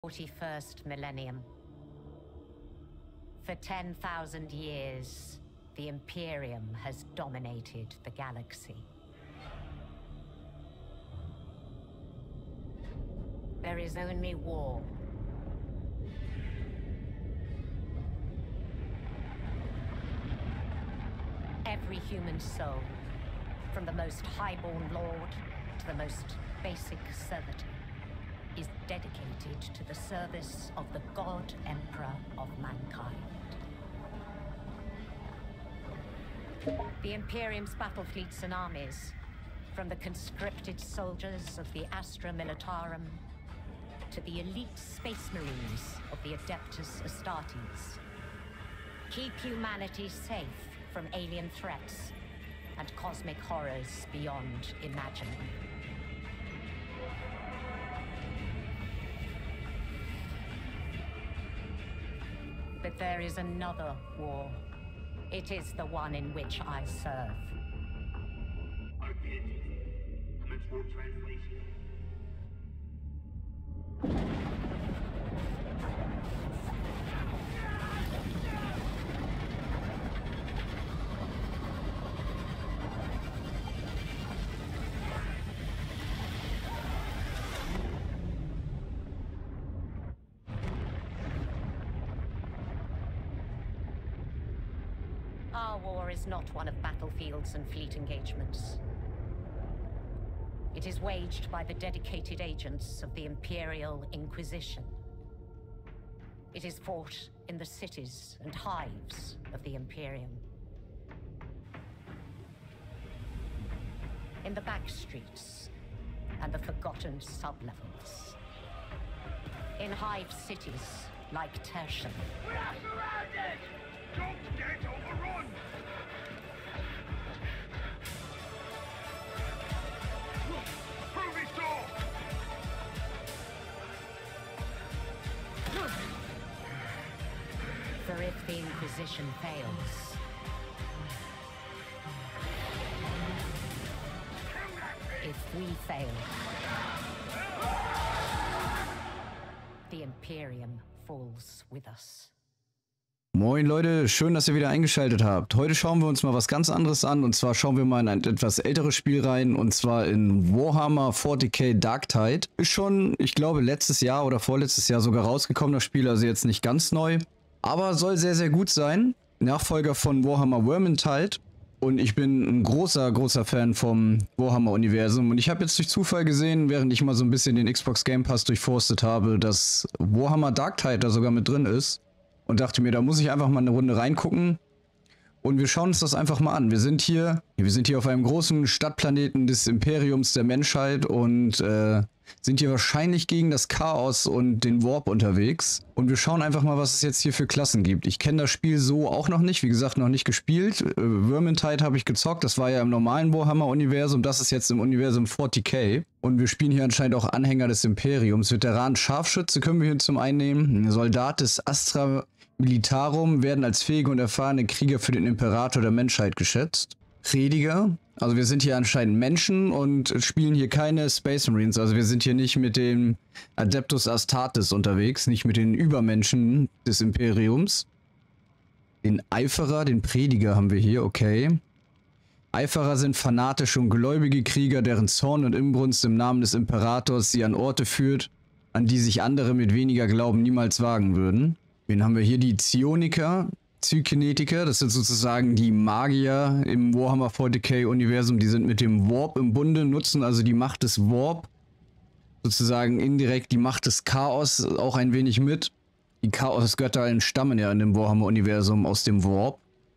41st millennium. For 10,000 years, the Imperium has dominated the galaxy. There is only war. Every human soul, from the most highborn lord to the most basic servitor, is dedicated to the service of the God Emperor of mankind. The Imperium's battle fleets and armies, from the conscripted soldiers of the Astra Militarum to the elite space marines of the Adeptus Astartes, keep humanity safe from alien threats and cosmic horrors beyond imagining. But there is another war. It is the one in which I serve. Commence war translation. Our war is not one of battlefields and fleet engagements. It is waged by the dedicated agents of the Imperial Inquisition. It is fought in the cities and hives of the Imperium. In the back streets and the forgotten sublevels. In hive cities like Tertium. We are surrounded! Don't get overrun! Prove it so! For if the Inquisition fails, if we fail, the Imperium falls with us. Moin Leute, schön, dass ihr wieder eingeschaltet habt. Heute schauen wir uns mal was ganz anderes an, und zwar schauen wir mal in ein etwas älteres Spiel rein, und zwar in Warhammer 40k Darktide. Ist schon, ich glaube, letztes Jahr oder vorletztes Jahr sogar rausgekommen, das Spiel, also jetzt nicht ganz neu, aber soll sehr, sehr gut sein. Nachfolger von Warhammer Vermintide, und ich bin ein großer Fan vom Warhammer-Universum, und ich habe jetzt durch Zufall gesehen, während ich mal so ein bisschen den Xbox Game Pass durchforstet habe, dass Warhammer Darktide da sogar mit drin ist. Und dachte mir, da muss ich einfach mal eine Runde reingucken. Und wir schauen uns das einfach mal an. Wir sind hier auf einem großen Stadtplaneten des Imperiums der Menschheit und sind hier wahrscheinlich gegen das Chaos und den Warp unterwegs. Und wir schauen einfach mal, was es jetzt hier für Klassen gibt. Ich kenne das Spiel so auch noch nicht, wie gesagt, noch nicht gespielt. Vermintide habe ich gezockt, das war ja im normalen Warhammer-Universum, das ist jetzt im Universum 40k. Und wir spielen hier anscheinend auch Anhänger des Imperiums. Veteran Scharfschütze können wir hier zum einen nehmen. Soldat des Astra Militarum werden als fähige und erfahrene Krieger für den Imperator der Menschheit geschätzt. Prediger, also wir sind hier anscheinend Menschen und spielen hier keine Space Marines, also wir sind hier nicht mit dem Adeptus Astartes unterwegs, nicht mit den Übermenschen des Imperiums. Den Eiferer, den Prediger haben wir hier, okay. Eiferer sind fanatische und gläubige Krieger, deren Zorn und Inbrunst im Namen des Imperators sie an Orte führt, an die sich andere mit weniger Glauben niemals wagen würden. Wen haben wir hier? Die Psioniker, Zykinetiker, das sind sozusagen die Magier im Warhammer 40k-Universum, die sind mit dem Warp im Bunde, nutzen also die Macht des Warp, sozusagen indirekt die Macht des Chaos auch ein wenig mit. Die Chaosgötter entstammen ja in dem Warhammer-Universum aus dem Warp,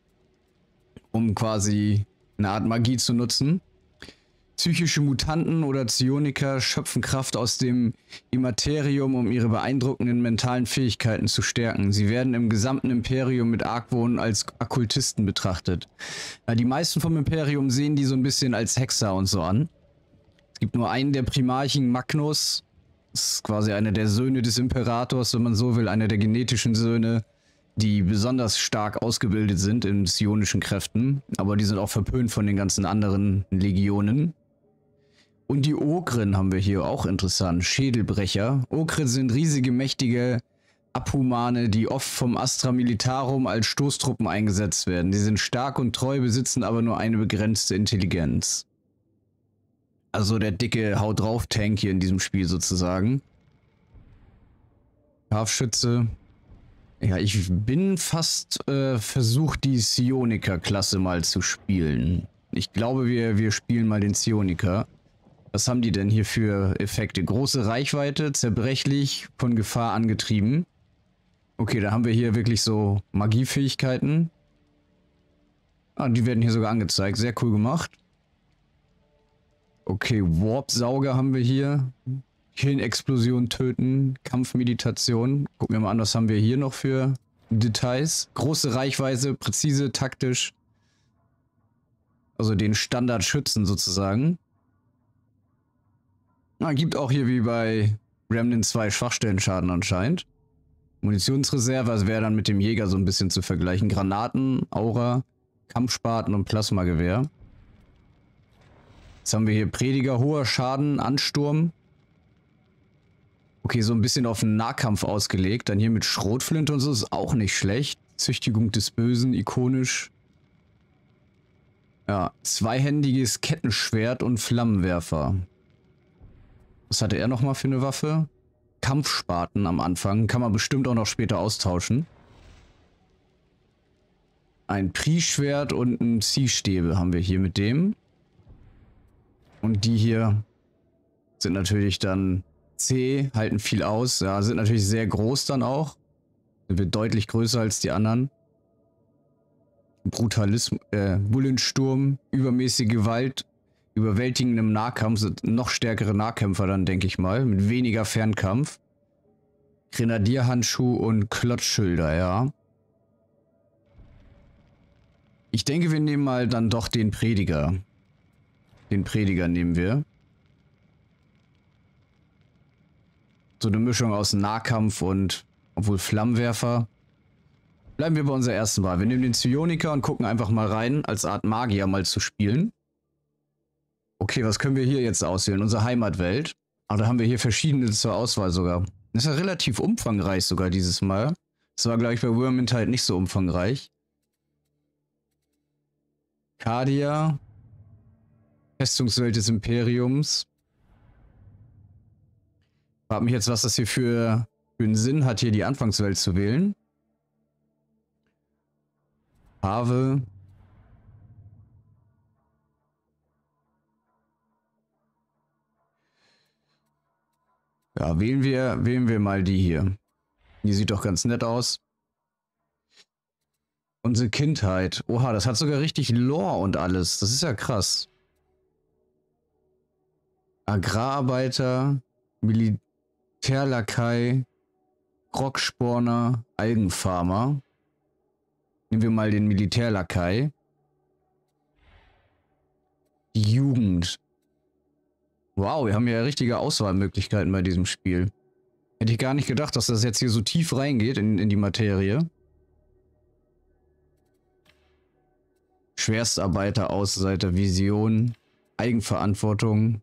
um quasi eine Art Magie zu nutzen. Psychische Mutanten oder Psioniker schöpfen Kraft aus dem Immaterium, um ihre beeindruckenden mentalen Fähigkeiten zu stärken. Sie werden im gesamten Imperium mit Argwohn als Okkultisten betrachtet. Ja, die meisten vom Imperium sehen die so ein bisschen als Hexer und so an. Es gibt nur einen der Primarchen, Magnus. Das ist quasi einer der Söhne des Imperators, wenn man so will, einer der genetischen Söhne, die besonders stark ausgebildet sind in psionischen Kräften. Aber die sind auch verpönt von den ganzen anderen Legionen. Und die Ogren haben wir hier, auch interessant. Schädelbrecher. Ogren sind riesige, mächtige Abhumane, die oft vom Astra Militarum als Stoßtruppen eingesetzt werden. Die sind stark und treu, besitzen aber nur eine begrenzte Intelligenz. Also der dicke Haut drauf Tank hier in diesem Spiel sozusagen. Scharfschütze. Ja, ich bin fast versucht, die Psioniker-Klasse mal zu spielen. Ich glaube, wir spielen mal den Psioniker. Was haben die denn hier für Effekte? Große Reichweite, zerbrechlich, von Gefahr angetrieben. Okay, da haben wir hier wirklich so Magiefähigkeiten. Ah, die werden hier sogar angezeigt. Sehr cool gemacht. Okay, Warp-Sauger haben wir hier. Hirnexplosion töten, Kampfmeditation. Gucken wir mal an, was haben wir hier noch für Details. Große Reichweite, präzise, taktisch. Also den Standard schützen sozusagen. Gibt auch hier wie bei Remnant 2 Schwachstellenschaden anscheinend. Munitionsreserve, also wäre dann mit dem Jäger so ein bisschen zu vergleichen. Granaten, Aura, Kampfspaten und Plasmagewehr. Jetzt haben wir hier Prediger, hoher Schaden, Ansturm. Okay, so ein bisschen auf den Nahkampf ausgelegt. Dann hier mit Schrotflinte und so ist auch nicht schlecht. Züchtigung des Bösen, ikonisch. Ja, zweihändiges Kettenschwert und Flammenwerfer. Was hatte er nochmal für eine Waffe? Kampfspaten am Anfang. Kann man bestimmt auch noch später austauschen. Ein Pri-Schwert und ein Ziehstäbe haben wir hier mit dem. Und die hier sind natürlich dann C, halten viel aus. Ja, sind natürlich sehr groß dann auch. Sind deutlich größer als die anderen. Brutalismus, Bullensturm, übermäßige Gewalt, überwältigendem Nahkampf, sind noch stärkere Nahkämpfer dann, denke ich mal, mit weniger Fernkampf. Grenadierhandschuh und Klotzschilder, ja. Ich denke, wir nehmen mal dann doch den Prediger. Den Prediger nehmen wir. So eine Mischung aus Nahkampf und, obwohl Flammenwerfer. Bleiben wir bei unserer ersten Wahl. Wir nehmen den Psioniker und gucken einfach mal rein, als Art Magier mal zu spielen. Okay, was können wir hier jetzt auswählen? Unsere Heimatwelt. Aber da haben wir hier verschiedene zur Auswahl sogar. Das ist ja relativ umfangreich sogar dieses Mal. Das war, glaube ich, bei Vermintide halt nicht so umfangreich. Cardia. Festungswelt des Imperiums. Ich frage mich jetzt, was das hier für einen Sinn hat, hier die Anfangswelt zu wählen. Have. Ja, wählen wir mal die hier. Die sieht doch ganz nett aus. Unsere Kindheit. Oha, das hat sogar richtig Lore und alles. Das ist ja krass. Agrararbeiter, Militärlakai, Rocksporner, Algenfarmer. Nehmen wir mal den Militärlakai. Die Jugend. Wow, wir haben ja richtige Auswahlmöglichkeiten bei diesem Spiel. Hätte ich gar nicht gedacht, dass das jetzt hier so tief reingeht in die Materie. Schwerstarbeiter, Außenseiter, Vision, Eigenverantwortung.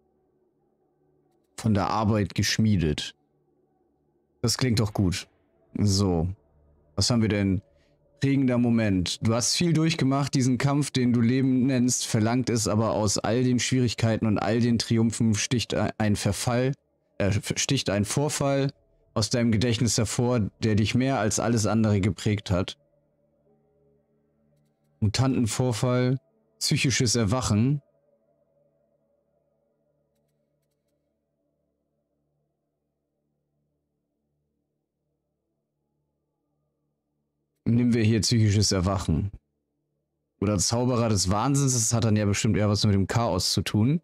Von der Arbeit geschmiedet. Das klingt doch gut. So. Was haben wir denn? Prägender Moment. Du hast viel durchgemacht, diesen Kampf, den du Leben nennst, verlangt es, aber aus all den Schwierigkeiten und all den Triumphen sticht ein Vorfall aus deinem Gedächtnis hervor, der dich mehr als alles andere geprägt hat. Mutantenvorfall, psychisches Erwachen. Nehmen wir hier psychisches Erwachen. Oder Zauberer des Wahnsinns, das hat dann ja bestimmt eher was mit dem Chaos zu tun.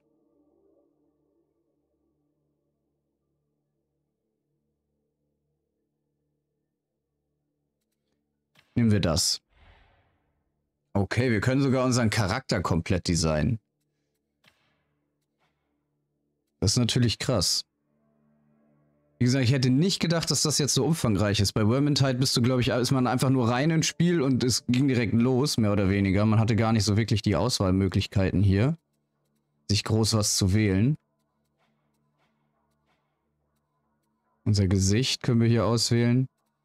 Nehmen wir das. Okay, wir können sogar unseren Charakter komplett designen. Das ist natürlich krass. Wie gesagt, ich hätte nicht gedacht, dass das jetzt so umfangreich ist. Bei Vermintide bist du, glaube ich, ist man einfach nur rein ins Spiel und es ging direkt los, mehr oder weniger. Man hatte gar nicht so wirklich die Auswahlmöglichkeiten hier. sich groß was zu wählen. Unser Gesicht können wir hier auswählen.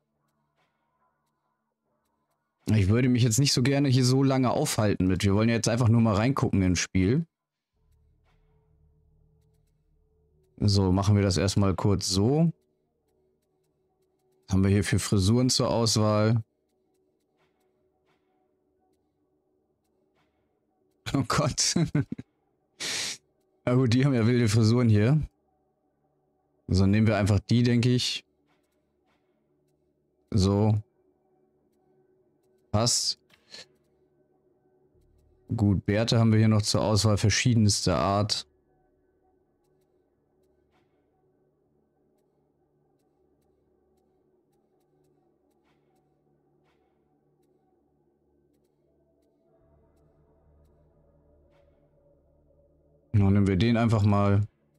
Ich würde mich jetzt nicht so gerne hier so lange aufhalten mit. Wir wollen ja jetzt einfach nur mal reingucken ins Spiel. So, machen wir das erstmal kurz so. Haben wir hier für Frisuren zur Auswahl. Oh Gott. Na gut, die haben ja wilde Frisuren hier. So, nehmen wir einfach die, denke ich. So. Passt. Gut, Bärte haben wir hier noch zur Auswahl verschiedenster Art. Dann nehmen wir den einfach mal.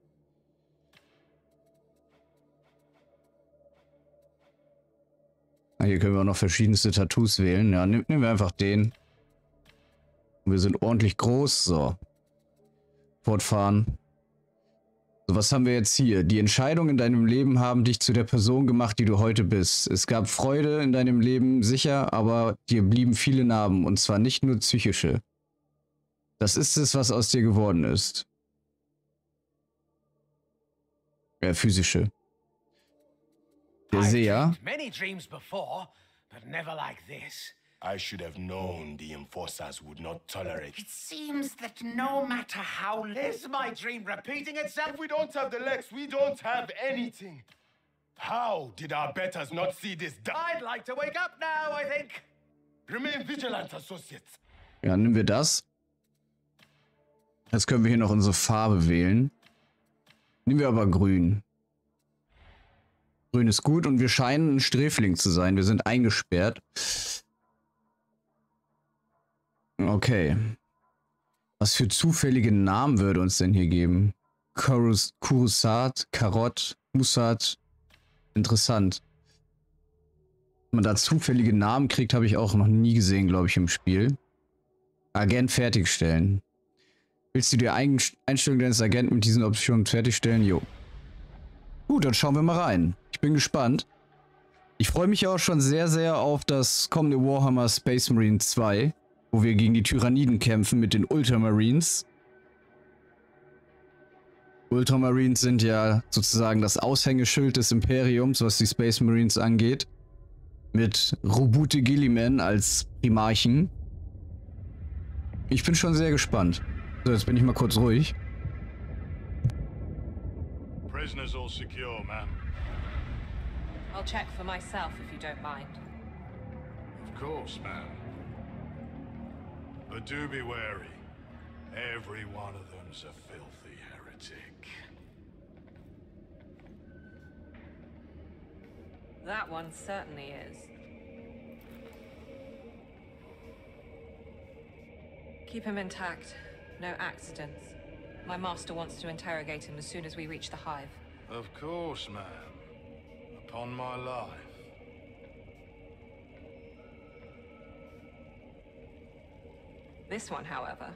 Hier können wir auch noch verschiedenste Tattoos wählen. Ja, nehmen wir einfach den. Und wir sind ordentlich groß. So. Fortfahren. So, was haben wir jetzt hier? Die Entscheidungen in deinem Leben haben dich zu der Person gemacht, die du heute bist. Es gab Freude in deinem Leben, sicher, aber dir blieben viele Narben. Und zwar nicht nur psychische. Das ist es, was aus dir geworden ist. Physische. Der Seher. Many dreams before, but never like this. I should have known the enforcers would not tolerate. It seems that no matter how is my dream repeating itself, We don't have the legs, we don't have anything. How did our betters not see this? I'd like to wake up now, I think. Remain vigilant, associates. Ja, nehmen wir das. Jetzt können wir hier noch unsere Farbe wählen. Nehmen wir aber grün. Grün ist gut und wir scheinen ein Sträfling zu sein. Wir sind eingesperrt. Okay. Was für zufällige Namen würde uns denn hier geben? Kurusat, Karot, Musat. Interessant. Wenn man da zufällige Namen kriegt, habe ich auch noch nie gesehen, glaube ich, im Spiel. Agent fertigstellen. Willst du die Einstellung deines Agenten mit diesen Optionen fertigstellen? Jo. Gut, dann schauen wir mal rein. Ich bin gespannt. Ich freue mich auch schon sehr, sehr auf das kommende Warhammer Space Marine 2, wo wir gegen die Tyranniden kämpfen mit den Ultramarines. Ultramarines sind ja sozusagen das Aushängeschild des Imperiums, was die Space Marines angeht. Mit Robute Gilliman als Primarchen. Ich bin schon sehr gespannt. So, jetzt bin ich mal kurz ruhig. Prisoners all secure, ma'am. I'll check for myself if you don't mind. Of course, ma'am. But do be wary. Every one of them's a filthy heretic. That one certainly is. Keep him intact. No accidents. My master wants to interrogate him as soon as we reach the hive. Of course, ma'am. Upon my life. This one, however.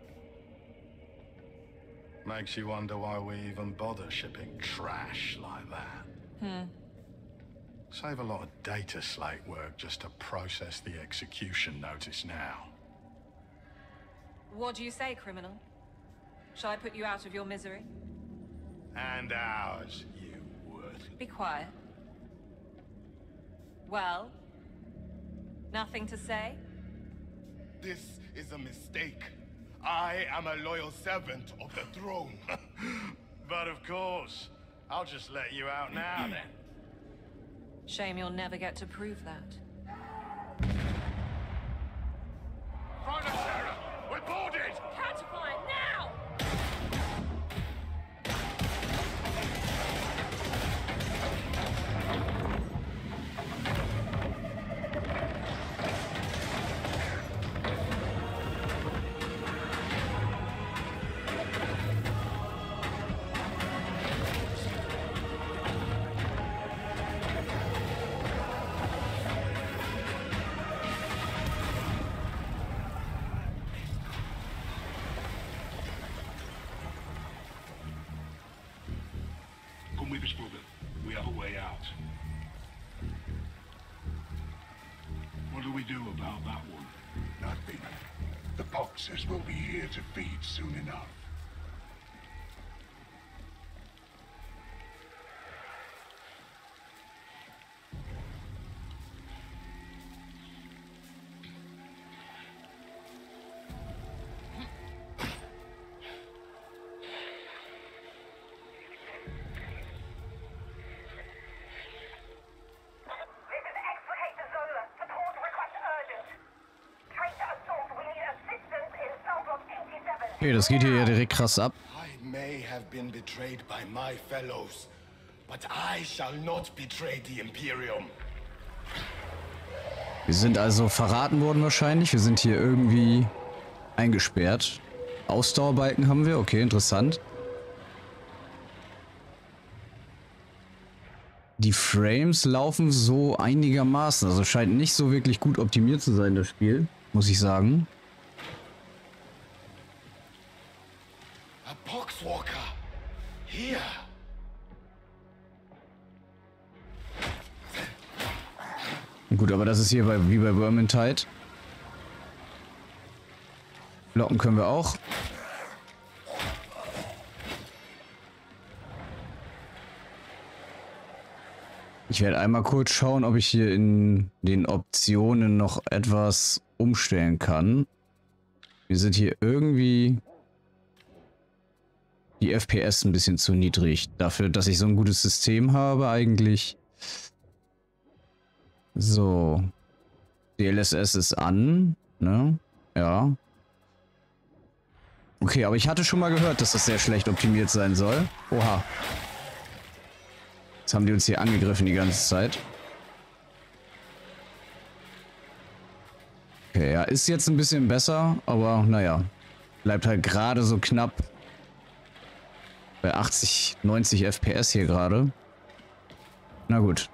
Makes you wonder why we even bother shipping trash like that. Save a lot of data slate work just to process the execution notice now. What do you say, criminal? Shall I put you out of your misery? And ours, you worthless. Be quiet. Well? Nothing to say? This is a mistake. I am a loyal servant of the throne. But of course, I'll just let you out now then. Shame you'll never get to prove that. Find us, Sarah! We're boarded! Catapult now! we do about that one? Nothing. The boxers will be here to feed soon enough. Okay, das geht hier ja direkt krass ab. I may have been betrayed by my fellows, but I shall not betray the Imperium. Wir sind also verraten worden wahrscheinlich. Wir sind hier irgendwie eingesperrt. Ausdauerbalken haben wir. Okay, interessant. Die Frames laufen so einigermaßen. Also scheint nicht so wirklich gut optimiert zu sein, das Spiel. Muss ich sagen. A Poxwalker. Here. Gut, aber das ist hier wie bei Vermintide. Blocken können wir auch. Ich werde einmal kurz schauen, ob ich hier in den Optionen noch etwas umstellen kann. Wir sind hier irgendwie die FPS ein bisschen zu niedrig. Dafür, dass ich so ein gutes System habe eigentlich. So. DLSS ist an, ne? Ja. Okay, aber ich hatte schon mal gehört, dass das sehr schlecht optimiert sein soll. Oha. Jetzt haben die uns hier angegriffen die ganze Zeit. Okay, ja, ist jetzt ein bisschen besser, aber naja. Bleibt halt gerade so knapp bei 80, 90 FPS hier gerade. Na gut.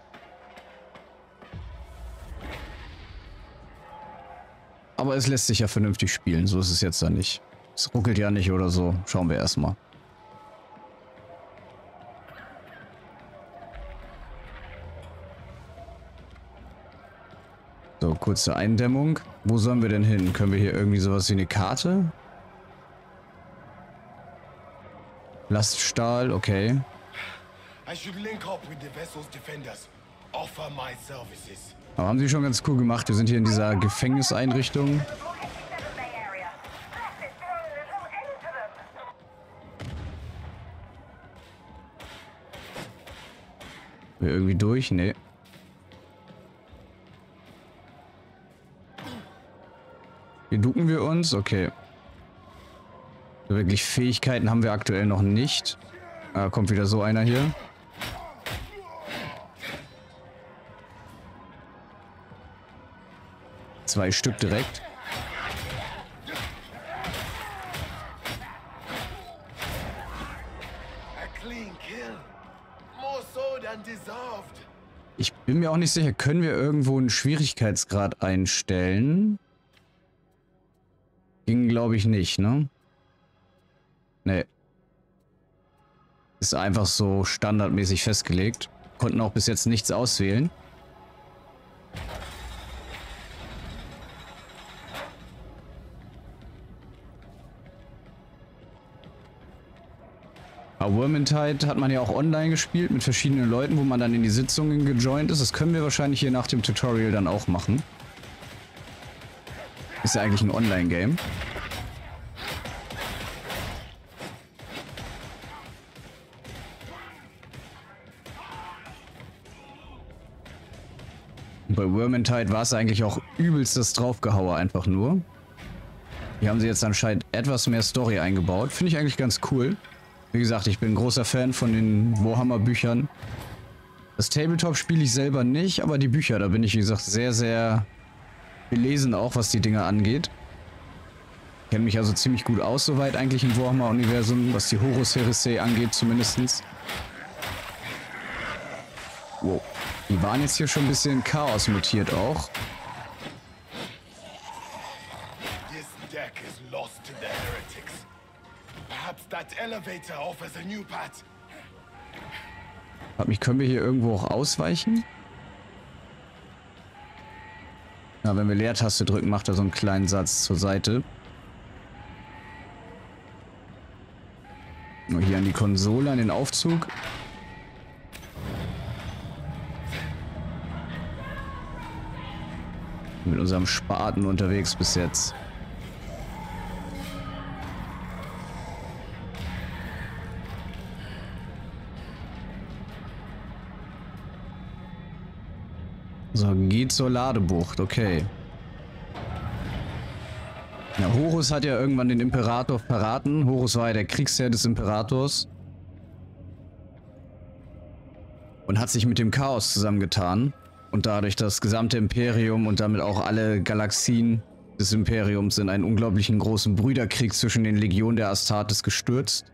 Aber es lässt sich ja vernünftig spielen, so ist es jetzt dann nicht. Es ruckelt ja nicht oder so. Schauen wir erstmal. So, kurze Eindämmung. Wo sollen wir denn hin? Können wir hier irgendwie sowas wie eine Karte? Laststahl, okay. I should link up with the vessel's defenders. Offer my services. Aber haben sie schon ganz cool gemacht. Wir sind hier in dieser Gefängniseinrichtung. Wir irgendwie durch? Nee. Hier ducken wir uns? Okay. So wirklich Fähigkeiten haben wir aktuell noch nicht. Ah, kommt wieder so einer hier. Zwei Stück direkt. Ich bin mir auch nicht sicher, können wir irgendwo einen Schwierigkeitsgrad einstellen? Ging, glaube ich, nicht, ne? Nee. Ist einfach so standardmäßig festgelegt. Konnten auch bis jetzt nichts auswählen. Aber Vermintide hat man ja auch online gespielt mit verschiedenen Leuten, wo man dann in die Sitzungen gejoint ist. Das können wir wahrscheinlich hier nach dem Tutorial dann auch machen. Ist ja eigentlich ein Online-Game. Und bei Vermintide war es eigentlich auch übelstes Draufgehauer einfach nur. Hier haben sie jetzt anscheinend etwas mehr Story eingebaut. Finde ich eigentlich ganz cool. Wie gesagt, ich bin ein großer Fan von den Warhammer-Büchern. Das Tabletop spiele ich selber nicht, aber die Bücher, da bin ich, wie gesagt, sehr, sehr belesen auch, was die Dinger angeht. Kenne mich also ziemlich gut aus, soweit eigentlich im Warhammer-Universum, was die Horus Heresy angeht, Wow. Die waren jetzt hier schon ein bisschen Chaos mutiert auch. This deck is lost to the heretics. Perhaps that elevator offers a new path. Können wir hier irgendwo auch ausweichen? Ja, wenn wir Leertaste drücken, macht er so einen kleinen Satz zur Seite. Nur hier an die Konsole, an den Aufzug. Mit unserem Spaten unterwegs bis jetzt. So, geht zur Ladebucht, okay. Ja, Horus hat ja irgendwann den Imperator verraten. Horus war ja der Kriegsherr des Imperators. Und hat sich mit dem Chaos zusammengetan. Und dadurch das gesamte Imperium und damit auch alle Galaxien des Imperiums in einen unglaublichen großen Brüderkrieg zwischen den Legionen der Astartes gestürzt.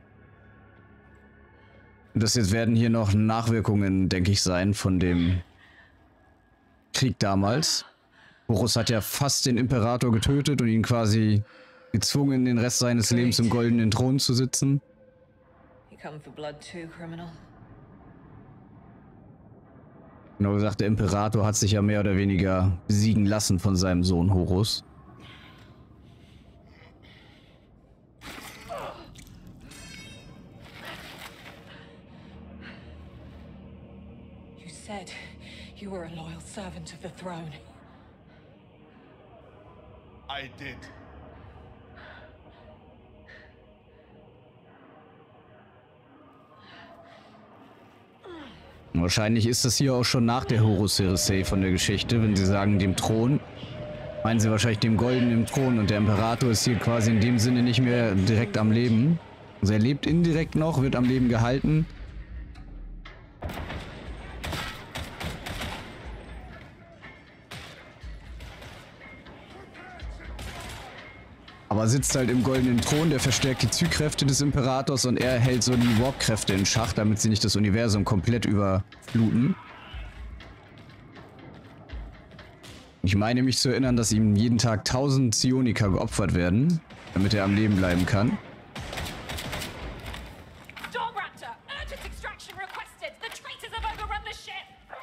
Und das jetzt werden hier noch Nachwirkungen, denke ich, sein von dem Krieg damals. Horus hat ja fast den Imperator getötet und ihn quasi gezwungen, den Rest seines Lebens im goldenen Thron zu sitzen. Genau gesagt, der Imperator hat sich ja mehr oder weniger besiegen lassen von seinem Sohn Horus. You said you were a loyal servant of the throne. I did. Wahrscheinlich ist das hier auch schon nach der Horus Heresy von der Geschichte, wenn sie sagen dem Thron. Meinen sie wahrscheinlich dem goldenen Thron und der Imperator ist hier quasi in dem Sinne nicht mehr direkt am Leben. Also er lebt indirekt noch, wird am Leben gehalten. Aber sitzt halt im goldenen Thron, der verstärkt die Zykräfte des Imperators und er hält so die Warp-Kräfte in Schach, damit sie nicht das Universum komplett überfluten. Ich meine mich zu erinnern, dass ihm jeden Tag 1000 Psioniker geopfert werden, damit er am Leben bleiben kann. Dawnraptor, urgent extraction requested. The traitors have overrun the ship.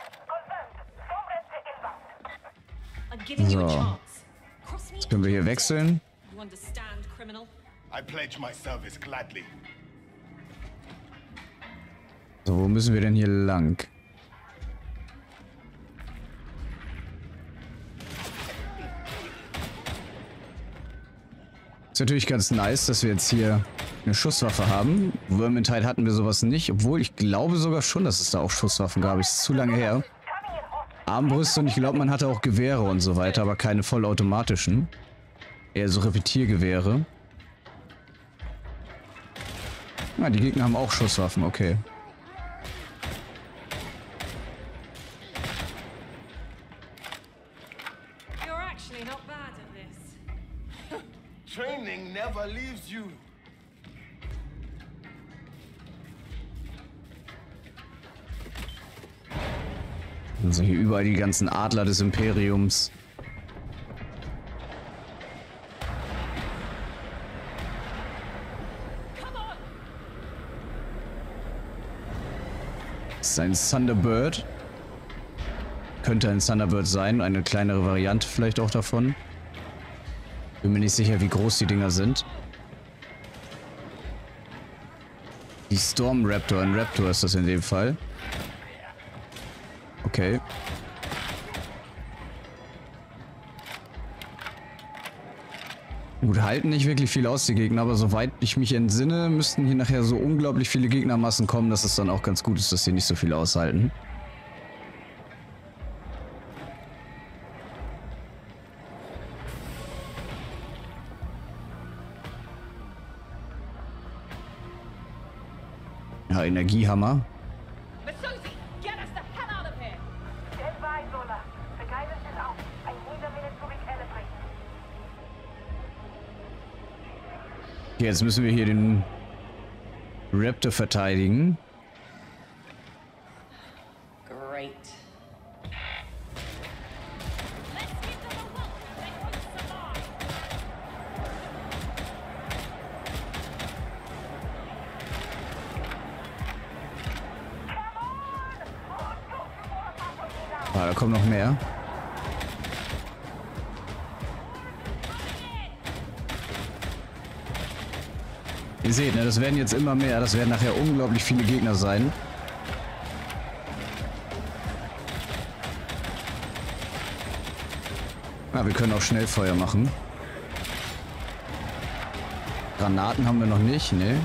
I'm giving you a chance. Cross me. Jetzt können wir hier wechseln. You understand, criminal? I pledge my service gladly. So, wo müssen wir denn hier lang? Ist natürlich ganz nice, dass wir jetzt hier eine Schusswaffe haben. Vermintide hatten wir sowas nicht, obwohl ich glaube sogar schon, dass es da auch Schusswaffen gab. Ist zu lange her. Armbrüste und ich glaube, man hatte auch Gewehre und so weiter, aber keine vollautomatischen. Eher so Repetiergewehre. Ah, die Gegner haben auch Schusswaffen, okay. You're actually not bad at this. Training never leaves you. Also hier überall die ganzen Adler des Imperiums. Das ist ein Thunderbird. Könnte ein Thunderbird sein, eine kleinere Variante vielleicht auch davon. Bin mir nicht sicher, wie groß die Dinger sind. Die Storm Raptor, ein Raptor ist das in dem Fall. Okay. Gut, halten nicht wirklich viel aus, die Gegner, aber soweit ich mich entsinne, müssten hier nachher so unglaublich viele Gegnermassen kommen, dass es dann auch ganz gut ist, dass sie nicht so viel aushalten. Ja, Energiehammer. Masuzi, get us the hell out of here! Stand by, Zola. The guidance is out. I need a minute to recalibrate. Okay, jetzt müssen wir hier den Raptor verteidigen. Great. Ah, da kommen noch mehr. Ihr seht, ne, das werden jetzt immer mehr. Das werden nachher unglaublich viele Gegner sein. Ja, wir können auch Schnellfeuer machen. Granaten haben wir noch nicht, ne?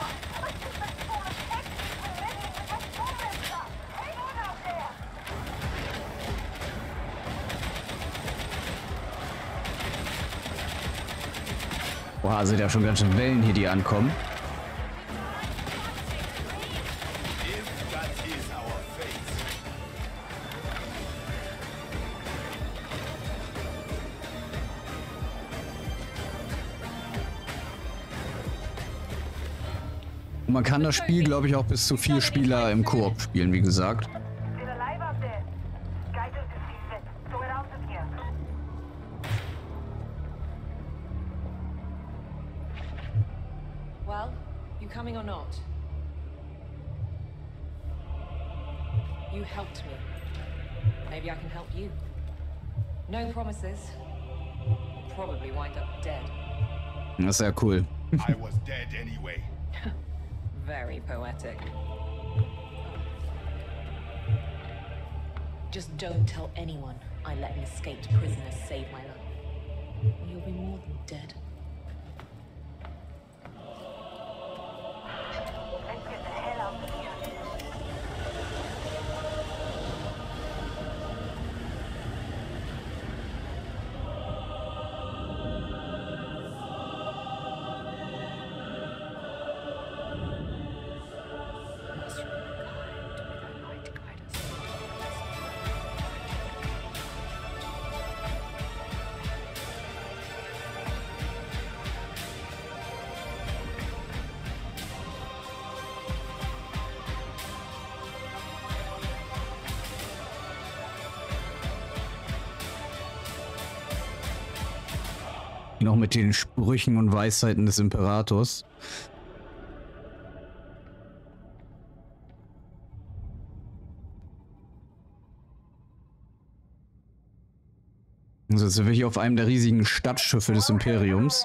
Boah, sind ja schon ganz schön Wellen hier, die ankommen. If that is our fate, Und man kann das Spiel, glaube ich, auch bis zu 4 Spieler im Koop spielen, wie gesagt. Still alive out there. Guidance is reset, so we're out of here. Well, you coming or not? You helped me. Maybe I can help you. No promises. I'll probably wind up dead. Das ist ja cool. I was dead anyway. Very poetic. Just don't tell anyone I let an escaped prisoner save my life. Or you'll be more than dead. Let's get the hell out of here. Noch mit den Sprüchen und Weisheiten des Imperators. Also jetzt sind wir hier auf einem der riesigen Stadtschiffe des Imperiums.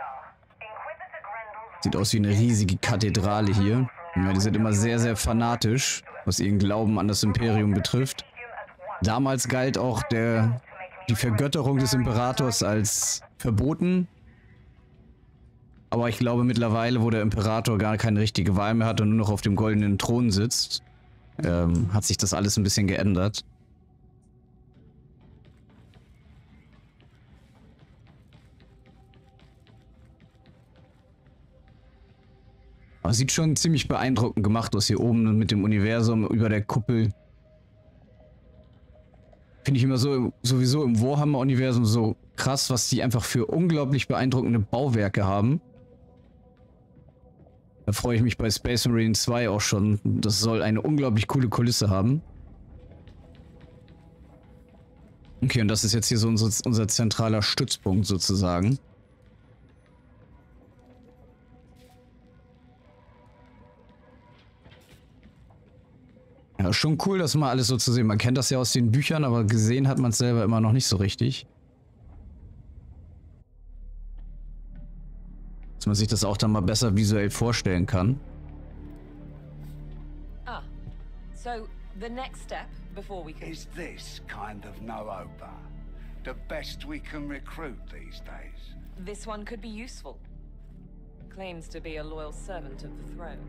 Sieht aus wie eine riesige Kathedrale hier. Ja, die sind immer sehr, sehr fanatisch, was ihren Glauben an das Imperium betrifft. Damals galt auch die Vergötterung des Imperators als verboten. Aber ich glaube mittlerweile, wo der Imperator gar keine richtige Wahl mehr hat und nur noch auf dem goldenen Thron sitzt, hat sich das alles ein bisschen geändert. Aber sieht schon ziemlich beeindruckend gemacht aus hier oben mit dem Universum über der Kuppel. Finde ich immer so, sowieso im Warhammer-Universum so krass, was die einfach für unglaublich beeindruckende Bauwerke haben. Da freue ich mich bei Space Marine 2 auch schon. Das soll eine unglaublich coole Kulisse haben. Okay, und das ist jetzt hier so unser zentraler Stützpunkt sozusagen. Ja, schon cool, das mal alles so zu sehen. Man kennt das ja aus den Büchern, aber gesehen hat man es selber immer noch nicht so richtig. Dass man sich das auch dann mal besser visuell vorstellen kann. Ah, so the next step before we can... Is this kind of no-opa the best we can recruit these days? This one could be useful. Claims to be a loyal servant of the throne.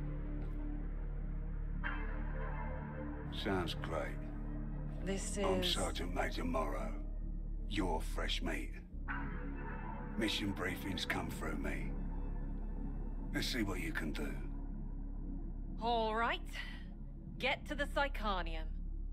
Sounds great. This I'm is... Sergeant Major Morrow. You're fresh meat. Mission briefings come through me. Let's see what you can do. All right. Get to the Psychanium.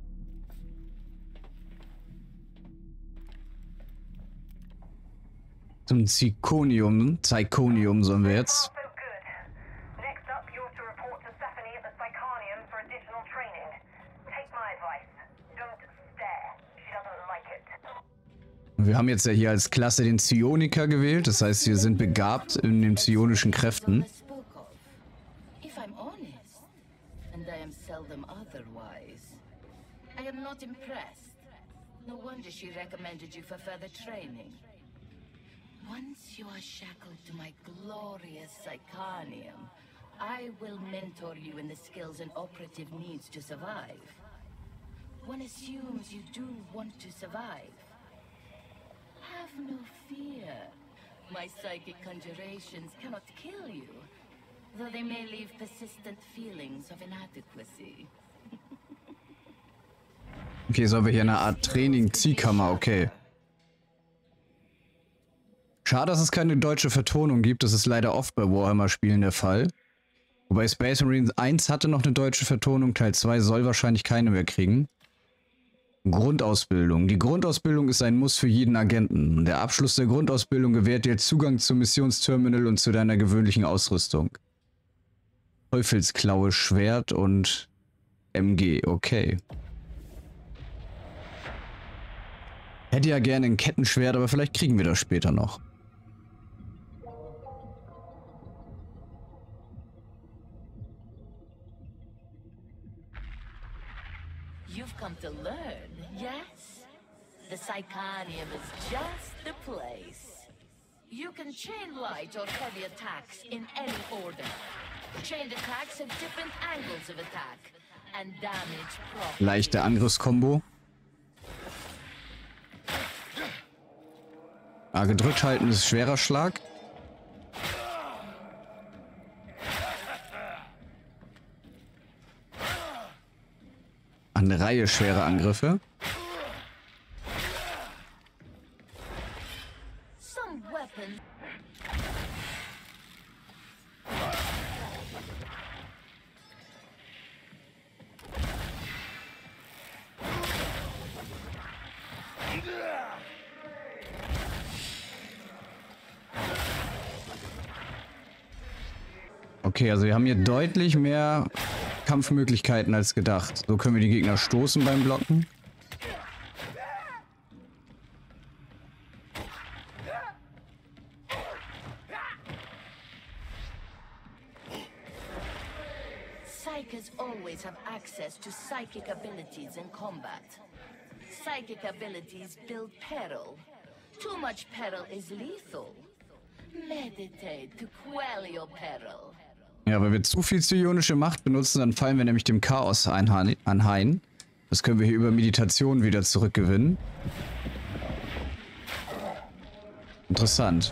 Zum Zykonium sollen wir jetzt. So good. Next up, you're to report to Stephanie at the Psychanium for additional training. Take my advice. Don't stare. She doesn't like it. Wir haben jetzt ja hier als Klasse den Psioniker gewählt, das heißt, wir sind begabt in den psionischen Kräften. If I'm honest, and I am seldom otherwise, I am not impressed. No wonder she recommended you for further training. Once you are shackled to my glorious Psychonium, I will mentor you in the skills an operative needs to survive. One assumes you do want to survive. Have no fear. My psychic conjurations cannot kill you, though they may leave persistent feelings of inadequacy. Okay, so haben wir hier eine Art Training-Ziehkammer, okay. Schade, dass es keine deutsche Vertonung gibt, das ist leider oft bei Warhammer-Spielen der Fall. Wobei Space Marine 1 hatte noch eine deutsche Vertonung, Teil 2 soll wahrscheinlich keine mehr kriegen. Grundausbildung. Die Grundausbildung ist ein Muss für jeden Agenten. Der Abschluss der Grundausbildung gewährt dir Zugang zum Missionsterminal und zu deiner gewöhnlichen Ausrüstung. Teufelsklaue, Schwert und MG, okay. Hätte ja gerne ein Kettenschwert, aber vielleicht kriegen wir das später noch. You've come to learn, yes? The Psychonium is just the place. You can chain light or heavy attacks in any order. Chained attacks have different angles of attack and damage properly. Leichte Angriffskombo. Ah, gedrückt halten ist schwerer Schlag. Eine Reihe schwerer Angriffe. Some weapons. Okay, also wir haben hier deutlich mehr Kampfmöglichkeiten als gedacht. So können wir die Gegner stoßen beim Blocken. Psychers always have access to psychic abilities in combat. Psychic abilities build peril. Too much peril is lethal. Meditate to quell your peril. Ja, wenn wir zu viel psionische Macht benutzen, dann fallen wir nämlich dem Chaos anheim. Das können wir hier über Meditation wieder zurückgewinnen. Interessant.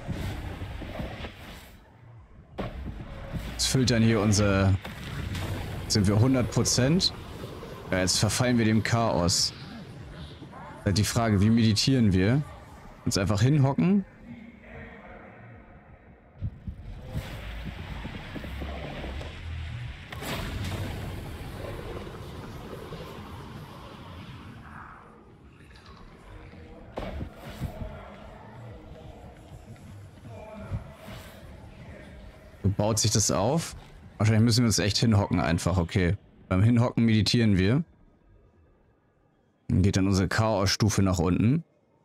Jetzt füllt dann hier unser... Sind wir 100%? Ja, jetzt verfallen wir dem Chaos. Das ist die Frage, wie meditieren wir? Uns einfach hinhocken? Baut sich das auf? Wahrscheinlich müssen wir uns echt hinhocken einfach, okay. Beim Hinhocken meditieren wir. Dann geht dann unsere Chaos-Stufe nach unten.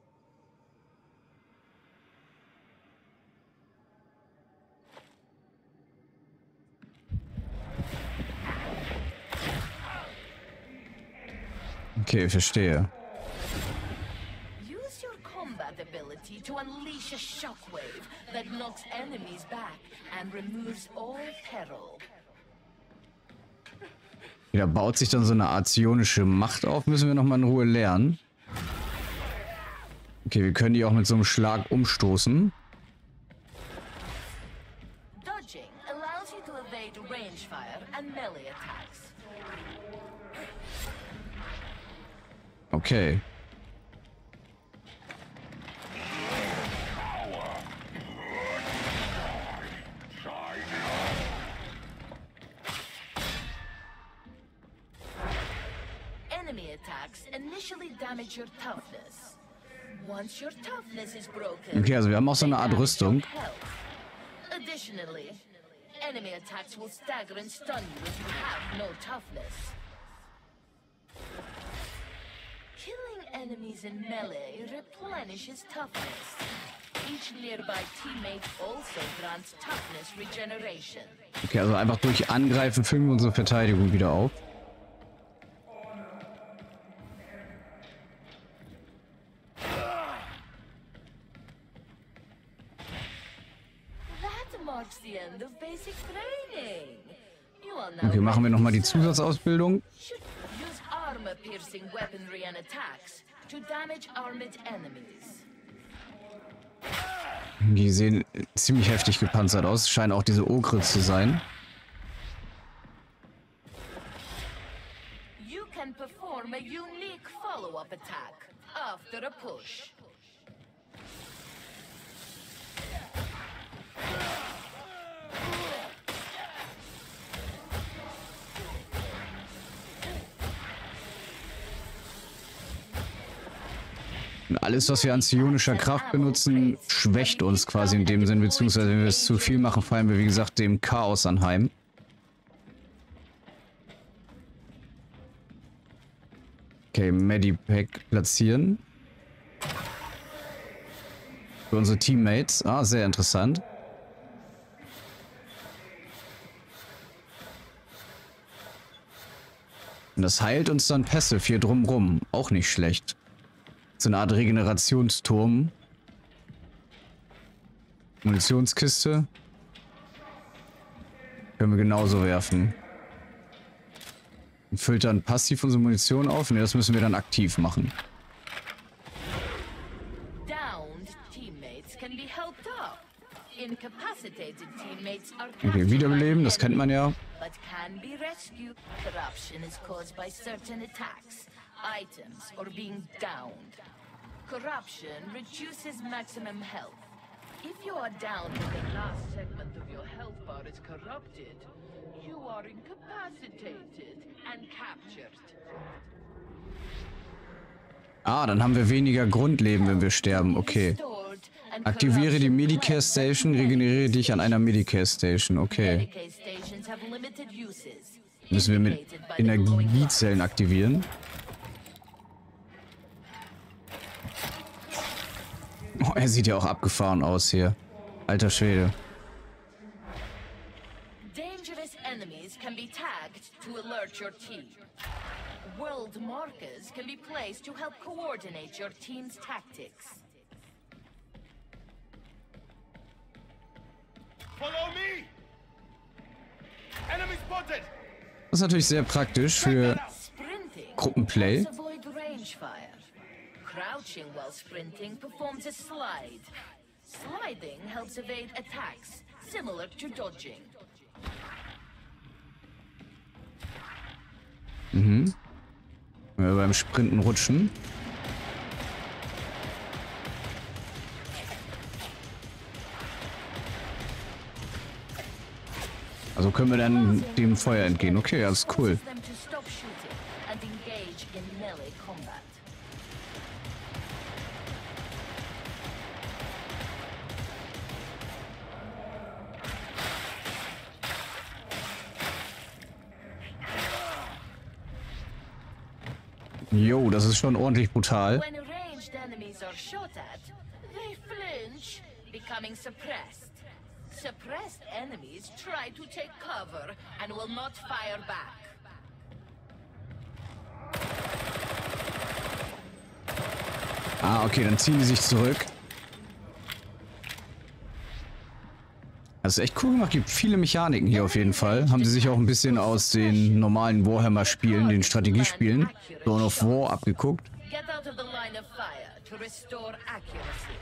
Okay, verstehe. Use your combat ability to unleash a shockwave that knocks enemies back and removes all peril. Da baut sich dann so eine Art psionische Macht auf. Müssen wir nochmal in Ruhe lernen. Okay, wir können die auch mit so einem Schlag umstoßen. Dodging allows you to evade range fire and melee attacks. Okay. Enemy attacks initially damage your toughness. Once your toughness is broken, Okay, also wir haben auch so eine Art Rüstung. Additionally, enemy attacks will stagger and stun you if you have no toughness. Killing enemies in melee replenishes toughness. Each nearby teammate also grants toughness regeneration. Okay, also einfach durch Angreifen füllen wir unsere Verteidigung wieder auf. marks the end of basic training. You are now Okay, machen wir nochmal die Zusatzausbildung. use armor-piercing weaponry and attacks to damage armored enemies. Die sehen ziemlich heftig gepanzert aus. Scheinen auch diese Ogre zu sein. You can perform a unique follow-up attack after a push. Und alles, was wir an psionischer Kraft benutzen, schwächt uns quasi in dem Sinn, beziehungsweise wenn wir es zu viel machen, fallen wir, wie gesagt, dem Chaos anheim. Okay, Medipack platzieren. Für unsere Teammates. Ah, sehr interessant. Und das heilt uns dann Passive hier drumrum. Auch nicht schlecht. So eine Art Regenerationsturm. Munitionskiste. Können wir genauso werfen. Und füllt dann passiv unsere Munition auf. Ne, das müssen wir dann aktiv machen. Okay, wiederbeleben, das kennt man ja. Corruption is caused by certain attacks, items, or being downed. Corruption reduces maximum health. If you are downed and the last segment of your health bar is corrupted, you are incapacitated and captured. Ah, dann haben wir weniger Grundleben, wenn wir sterben. Okay. Aktiviere die Medicare Station, regeneriere dich an einer Medicare Station. Okay. Müssen wir mit Energiezellen aktivieren. Oh, er sieht ja auch abgefahren aus hier. Alter Schwede. Dangerous enemies can be tagged to alert your team. World markers can be placed to help coordinate your team's tactics. Follow me! Enemy spotted! Das ist natürlich sehr praktisch für Gruppenplay. Crouching while sprinting performs a slide. Sliding helps evade attacks, similar to dodging. Mhm. Beim Sprinten rutschen. Also können wir dann dem Feuer entgehen. Okay, alles cool. Jo, das ist schon ordentlich brutal. Suppressed enemies try to take cover and will not fire back. Ah, okay, dann ziehen die sich zurück. Das ist echt cool gemacht, gibt viele Mechaniken hier auf jeden Fall. Haben sie sich auch ein bisschen aus den normalen Warhammer-Spielen, den Strategiespielen, Dawn of War abgeguckt. Get out of the line of fire to restore accuracy.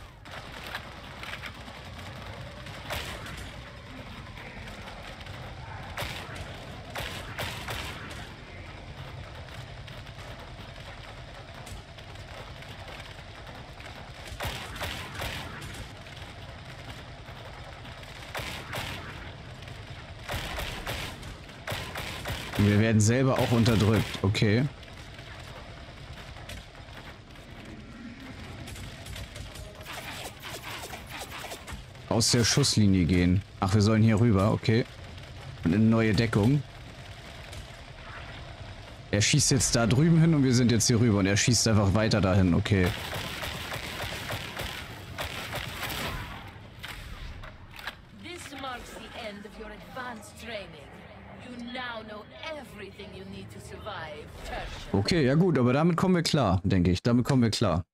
Wir werden selber auch unterdrückt. Okay. Aus der Schusslinie gehen. Ach, wir sollen hier rüber. Okay. Und in eine neue Deckung. Er schießt jetzt da drüben hin und wir sind jetzt hier rüber. Und er schießt einfach weiter dahin. Okay. Okay, ja gut, aber damit kommen wir klar, denke ich. Damit kommen wir klar.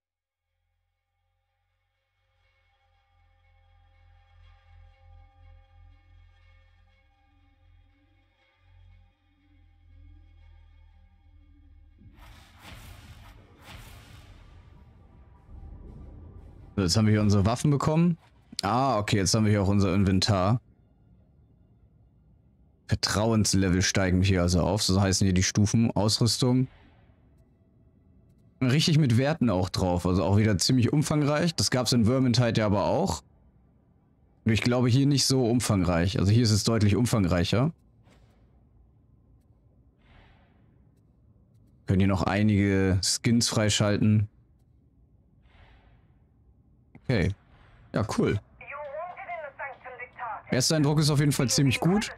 So, jetzt haben wir hier unsere Waffen bekommen. Ah, okay, jetzt haben wir hier auch unser Inventar. Vertrauenslevel steigen hier also auf. So heißen hier die Stufen. Ausrüstung. Richtig mit Werten auch drauf. Also auch wieder ziemlich umfangreich. Das gab es in Vermintide ja aber auch. Und ich glaube hier nicht so umfangreich. Also hier ist es deutlich umfangreicher. Können hier noch einige Skins freischalten. Okay. Ja, cool. Erster Eindruck ist auf jeden Fall ziemlich gut.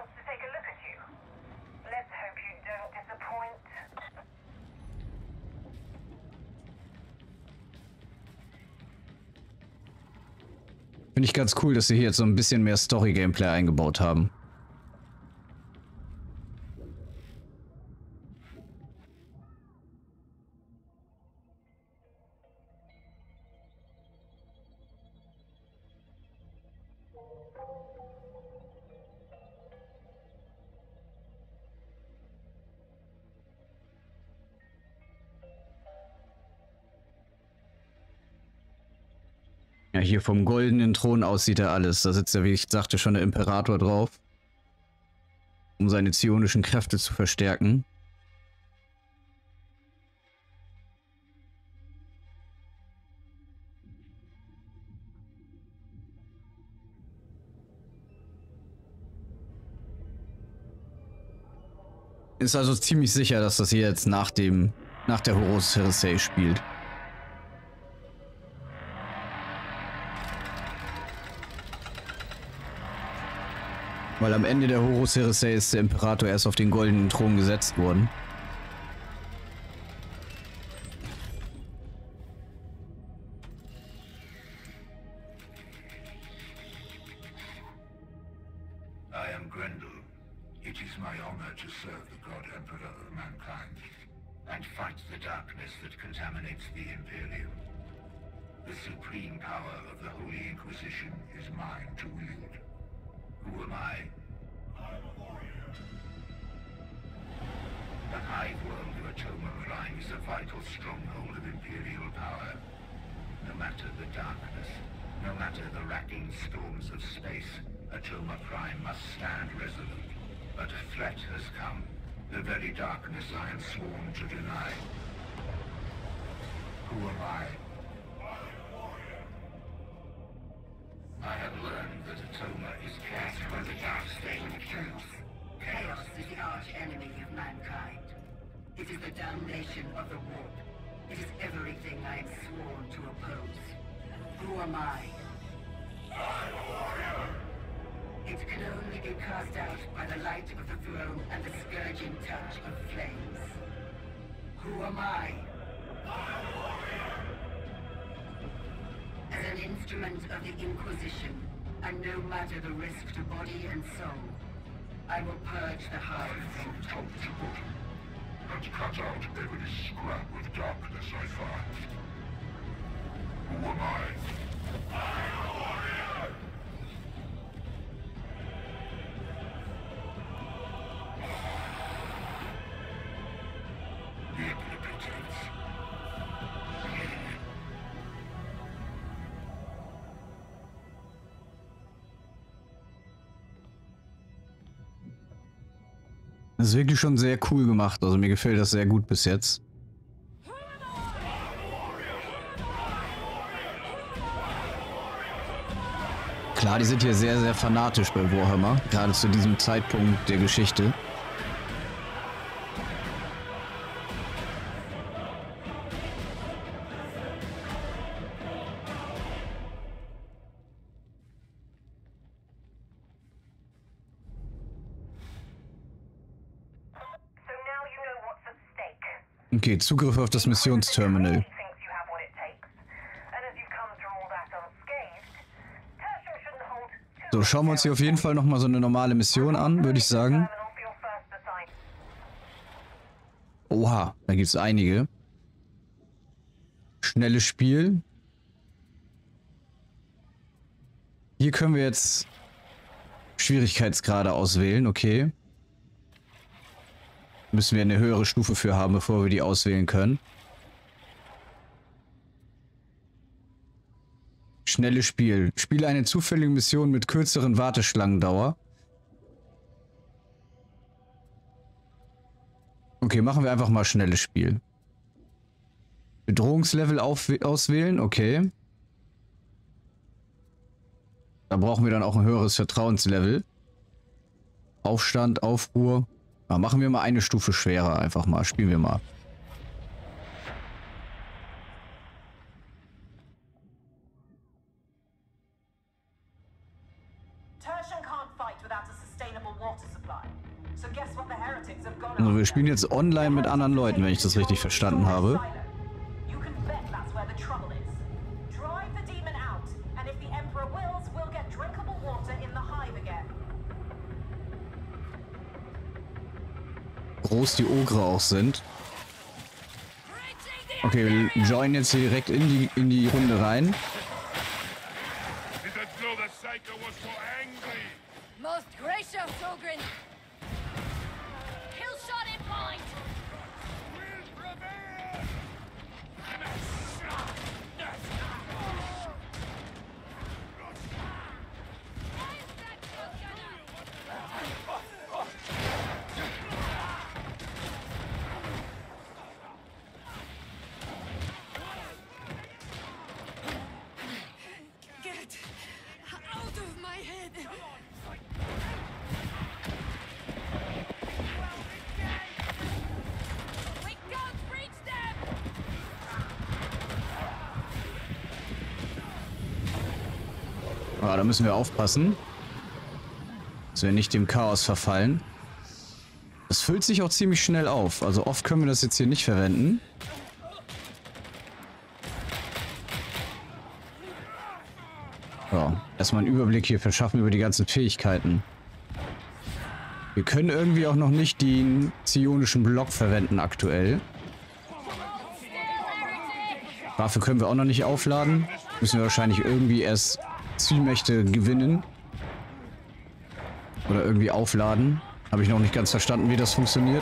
Finde ich ganz cool, dass sie hier jetzt so ein bisschen mehr Story-Gameplay eingebaut haben. Ja, hier vom goldenen Thron aus sieht er alles. Da sitzt ja, wie ich sagte, schon der Imperator drauf. Um seine zionischen Kräfte zu verstärken. Ist also ziemlich sicher, dass das hier jetzt nach der Horus Heresy spielt. Weil am Ende der Horus Heresy ist der Imperator erst auf den goldenen Thron gesetzt worden. I am Grendel. It is my honor to serve the God Emperor of mankind and fight the darkness that contaminates the Imperium. The supreme power of the Holy Inquisition is mine to wield. Who am I? I'm a warrior. The hive world of Atoma Prime is a vital stronghold of Imperial power. No matter the darkness, no matter the racking storms of space, Atoma Prime must stand resolute. But a threat has come. The very darkness I am sworn to deny. Who am I? I have learned that Atoma is cast by the dark state of truth. Chaos is the arch enemy of mankind. It is the damnation of the warp. It is everything I am sworn to oppose. Who am I? I'm a warrior! It can only be cast out by the light of the throne and the scourging touch of flames. Who am I? I'm a warrior! As an instrument of the Inquisition, and no matter the risk to body and soul, I will purge the hive from top to bottom, and cut out every scrap of darkness I find. Who am I? I'm a warrior! The omnipotence. Das ist wirklich schon sehr cool gemacht. Also mir gefällt das sehr gut bis jetzt. Klar, die sind hier sehr, sehr fanatisch bei Warhammer. Gerade zu diesem Zeitpunkt der Geschichte. Okay, Zugriff auf das Missionsterminal. So, schauen wir uns hier auf jeden Fall nochmal so eine normale Mission an, würde ich sagen. Oha, da gibt es einige. Schnelles Spiel. Hier können wir jetzt Schwierigkeitsgrade auswählen, okay. Müssen wir eine höhere Stufe für haben, bevor wir die auswählen können. Schnelles Spiel. Spiele eine zufällige Mission mit kürzeren Warteschlangendauer. Okay, machen wir einfach mal schnelles Spiel. Bedrohungslevel auswählen, okay. Da brauchen wir dann auch ein höheres Vertrauenslevel. Aufstand, Aufruhr. Ja, machen wir mal eine Stufe schwerer einfach mal. Spielen wir mal. Also wir spielen jetzt online mit anderen Leuten, wenn ich das richtig verstanden habe. Groß die Ogre auch sind. Okay, wir joinen jetzt hier direkt in die Runde rein. Most gracious Ogrin. Killshot in mind. Get out of my head. Ah, da müssen wir aufpassen, dass wir nicht dem Chaos verfallen. Das füllt sich auch ziemlich schnell auf. Also oft können wir das jetzt hier nicht verwenden. So, erstmal einen Überblick hier verschaffen über die ganzen Fähigkeiten. Wir können irgendwie auch noch nicht den zionischen Block verwenden aktuell. Dafür können wir auch noch nicht aufladen. Müssen wir wahrscheinlich irgendwie erst Zielmächte gewinnen. Oder irgendwie aufladen. Habe ich noch nicht ganz verstanden, wie das funktioniert.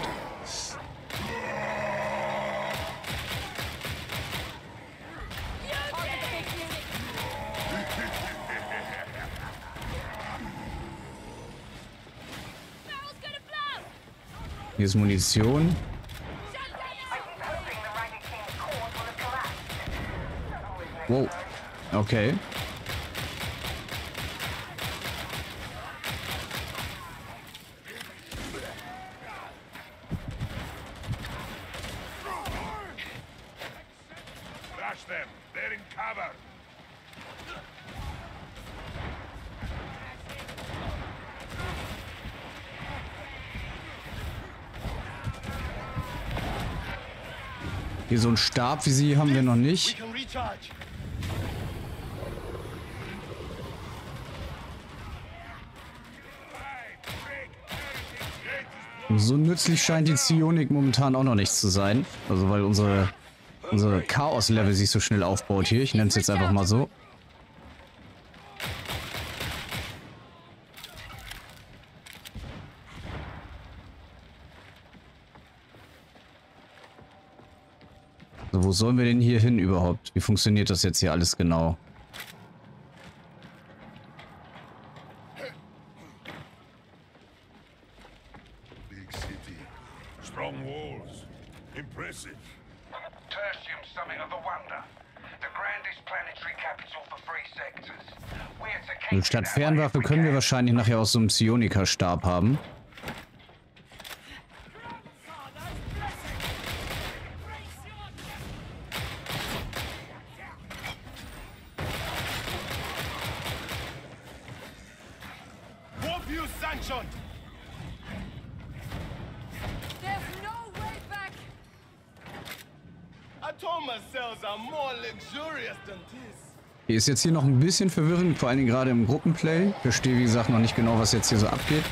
Hier ist Munition. Wow. Okay. Hier so ein Stab wie sie haben wir noch nicht. So nützlich scheint die Psionik momentan auch noch nicht zu sein. Also weil unsere Chaos-Level sich so schnell aufbaut hier. Ich nenne es jetzt einfach mal so. So, wo sollen wir denn hier hin überhaupt? Wie funktioniert das jetzt hier alles genau? Big city. Strong walls. Impressive. Tertium's something of a wonder. The grandest planetary capital for 3 sectors. We're to keep Und statt Fernwaffe können wir wahrscheinlich nachher auch so einen Psioniker-Stab haben. Hier ist jetzt hier noch ein bisschen verwirrend, vor allem gerade im Gruppenplay. Ich verstehe, wie gesagt, noch nicht genau, was jetzt hier so abgeht.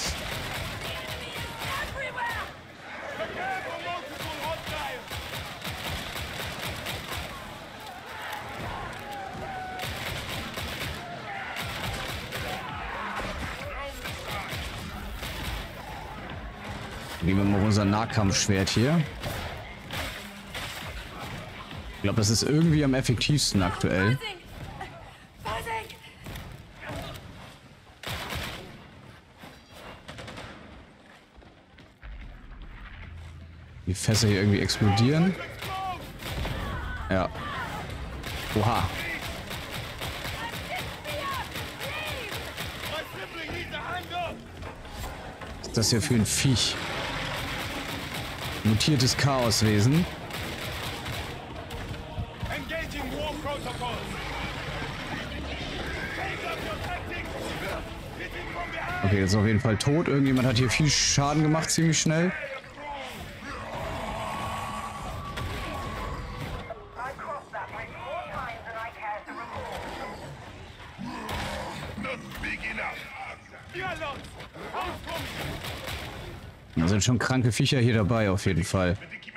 Nehmen wir mal unser Nahkampfschwert hier. Ich glaube, das ist irgendwie am effektivsten aktuell. Die Fässer hier irgendwie explodieren. Ja. Oha. Was ist das hier für ein Viech? Mutiertes Chaoswesen. Okay, das ist auf jeden Fall tot. Irgendjemand hat hier viel Schaden gemacht, ziemlich schnell. Da sind schon kranke Viecher hier dabei, auf jeden Fall.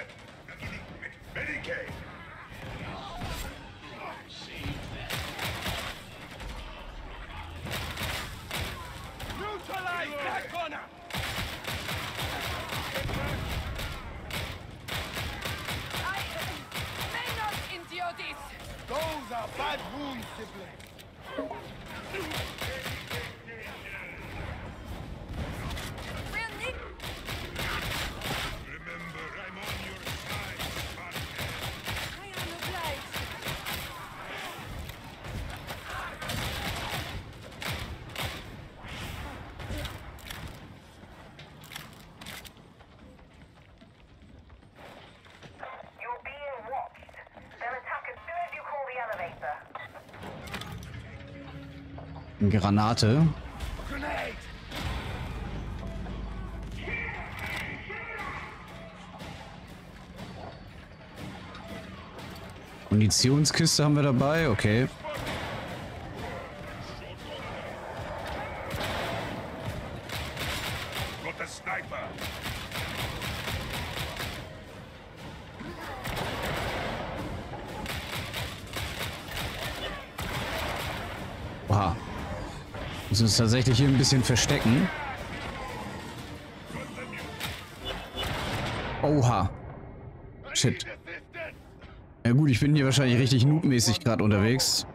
Granate. Munitionskiste haben wir dabei, okay. Oha. Wir müssen uns tatsächlich hier ein bisschen verstecken. Oha. Shit. Ja gut, ich bin hier wahrscheinlich richtig noobmäßig gerade unterwegs.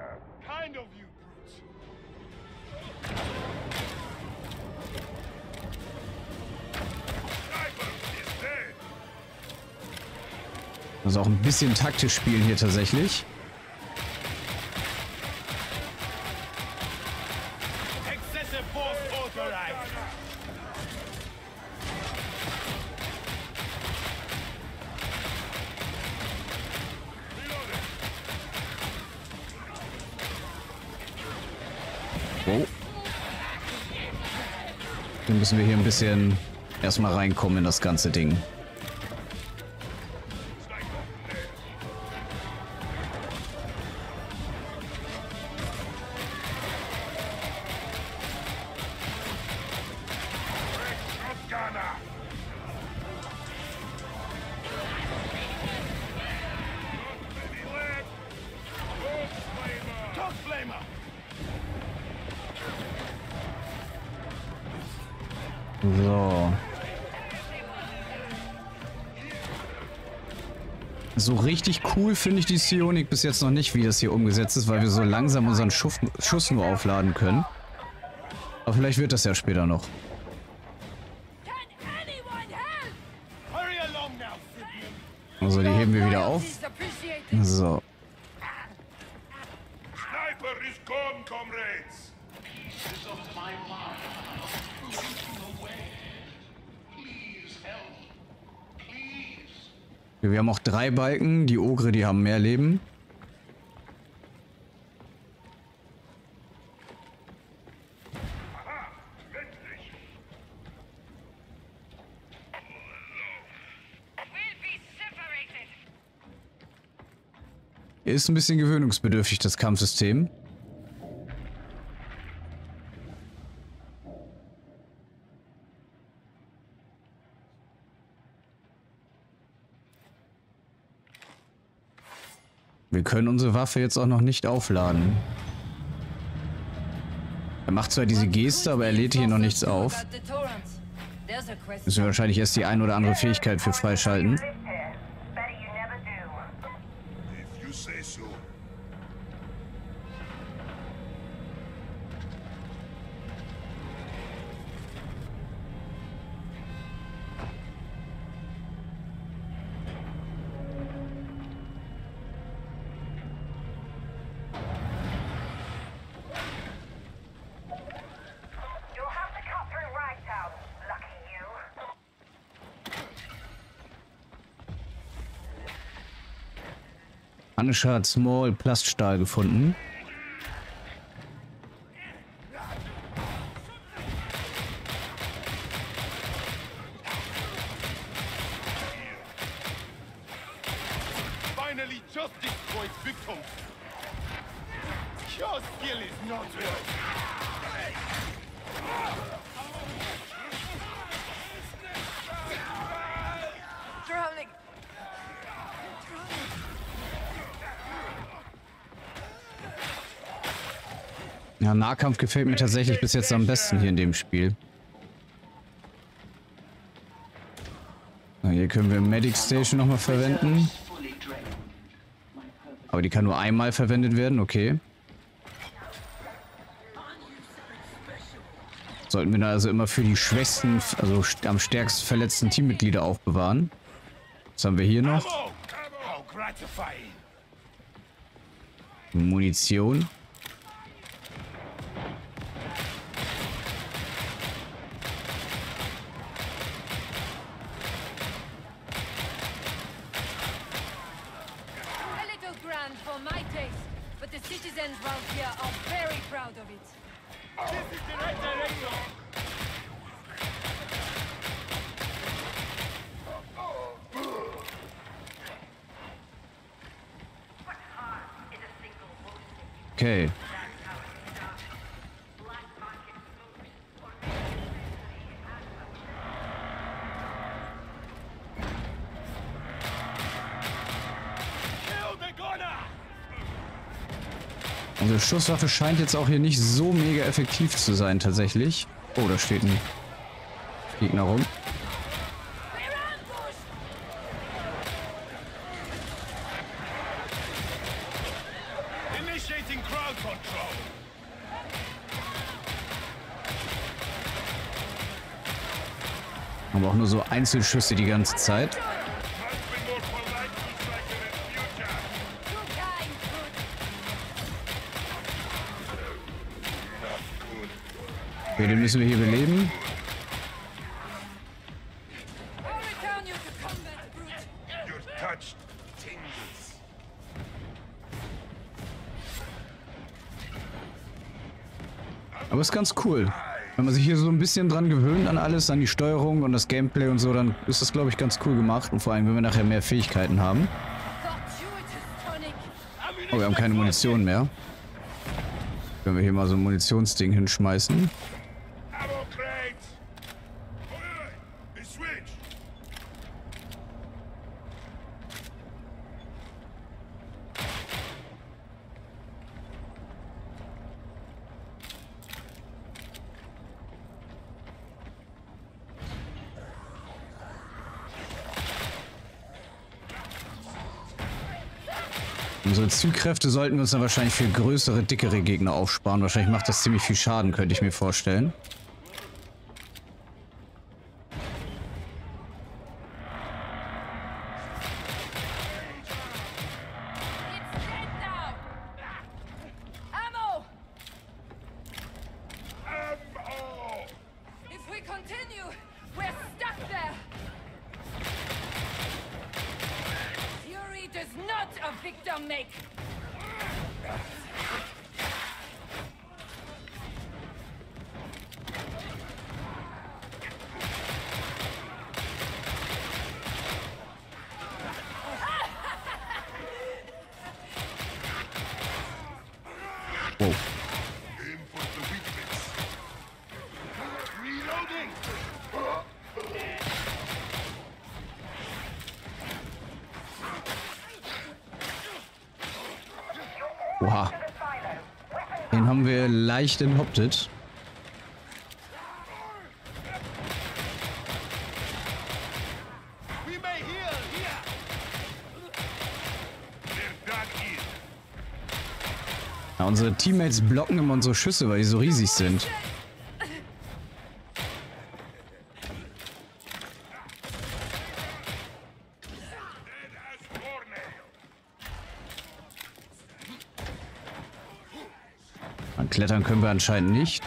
Also auch ein bisschen taktisch spielen hier tatsächlich. Oh. Dann müssen wir hier ein bisschen erstmal reinkommen in das ganze Ding. So. So richtig cool finde ich die Psionik bis jetzt noch nicht, wie das hier umgesetzt ist, weil wir so langsam unseren Schuss nur aufladen können. Aber vielleicht wird das ja später noch. Also die heben wir wieder auf. So. Wir haben auch 3 Balken. Die Ogre, die haben mehr Leben. Ist ein bisschen gewöhnungsbedürftig, das Kampfsystem. Wir können unsere Waffe jetzt auch noch nicht aufladen. Er macht zwar diese Geste, aber er lädt hier noch nichts auf. Müssen wir wahrscheinlich erst die ein oder andere Fähigkeit für freischalten. Punisher hat Small Plaststahl gefunden. Finally, justice for its victims. Your skill is not good. Drowning. Ja, Nahkampf gefällt mir tatsächlich bis jetzt am besten hier in dem Spiel. Na, hier können wir Medic Station nochmal verwenden. Aber die kann nur einmal verwendet werden, okay. Sollten wir da also immer für die schwächsten, also am stärksten verletzten Teammitglieder aufbewahren. Was haben wir hier noch? Munition. A little grand for my taste, but the citizens around here are very proud of it. This is the right direction. Okay. Unsere Schusswaffe scheint jetzt auch hier nicht so mega effektiv zu sein, tatsächlich. Oh, da steht ein Gegner rum. Initiating crowd control. Aber auch nur so Einzelschüsse die ganze Zeit. Okay, den müssen wir hier beleben. Aber ist ganz cool. Wenn man sich hier so ein bisschen dran gewöhnt an alles, an die Steuerung und das Gameplay und so, dann ist das, glaube ich, ganz cool gemacht. Und vor allem, wenn wir nachher mehr Fähigkeiten haben. Oh, wir haben keine Munition mehr. Können wir hier mal so ein Munitionsding hinschmeißen. Unsere Zugkräfte sollten wir uns dann wahrscheinlich für größere, dickere Gegner aufsparen. Wahrscheinlich macht das ziemlich viel Schaden, könnte ich mir vorstellen. Wow. Oha. Den haben wir leicht enthauptet. Ja, unsere Teammates blocken immer unsere Schüsse, weil die so riesig sind. Klettern können wir anscheinend nicht.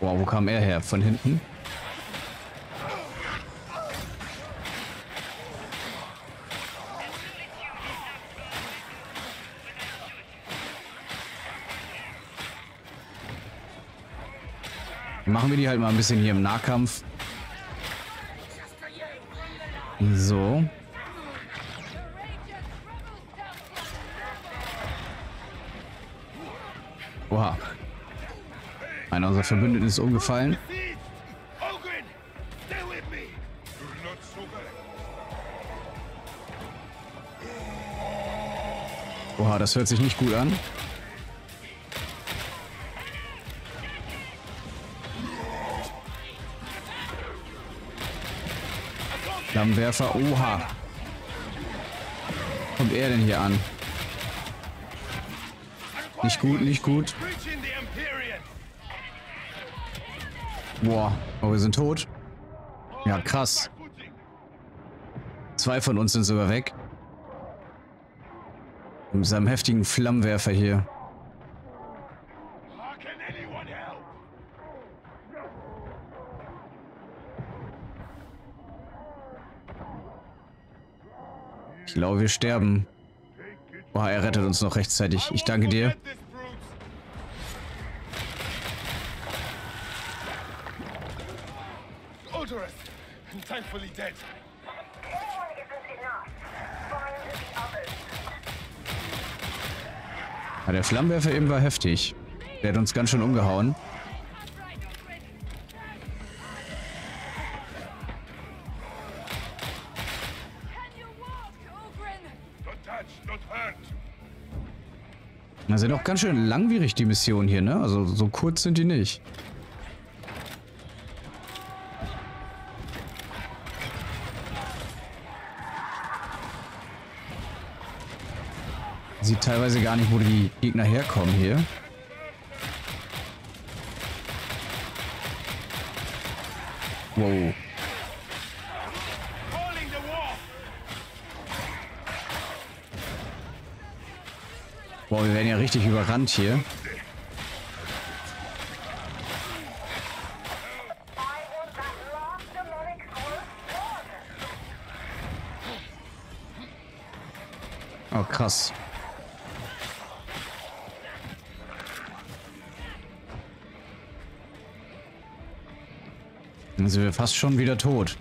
Boah, wo kam er her? Von hinten? Machen wir die halt mal ein bisschen hier im Nahkampf. So. Oha. Einer unserer Verbündeten ist umgefallen. Oha, das hört sich nicht gut an. Flammenwerfer, oha. Kommt er denn hier an? Nicht gut, nicht gut. Boah, oh, wir sind tot. Ja, krass. 2 von uns sind sogar weg. Mit seinem heftigen Flammenwerfer hier. Ich glaube, wir sterben. Boah, er rettet uns noch rechtzeitig. Ich danke dir. Ja, der Flammenwerfer eben war heftig. Der hat uns ganz schön umgehauen. Das sind auch ganz schön langwierig, die Missionen hier, ne? Also so kurz sind die nicht. Sieht teilweise gar nicht, wo die Gegner herkommen hier. Wow. Boah, wir werden ja richtig überrannt hier. Oh, krass. Dann sind wir fast schon wieder tot.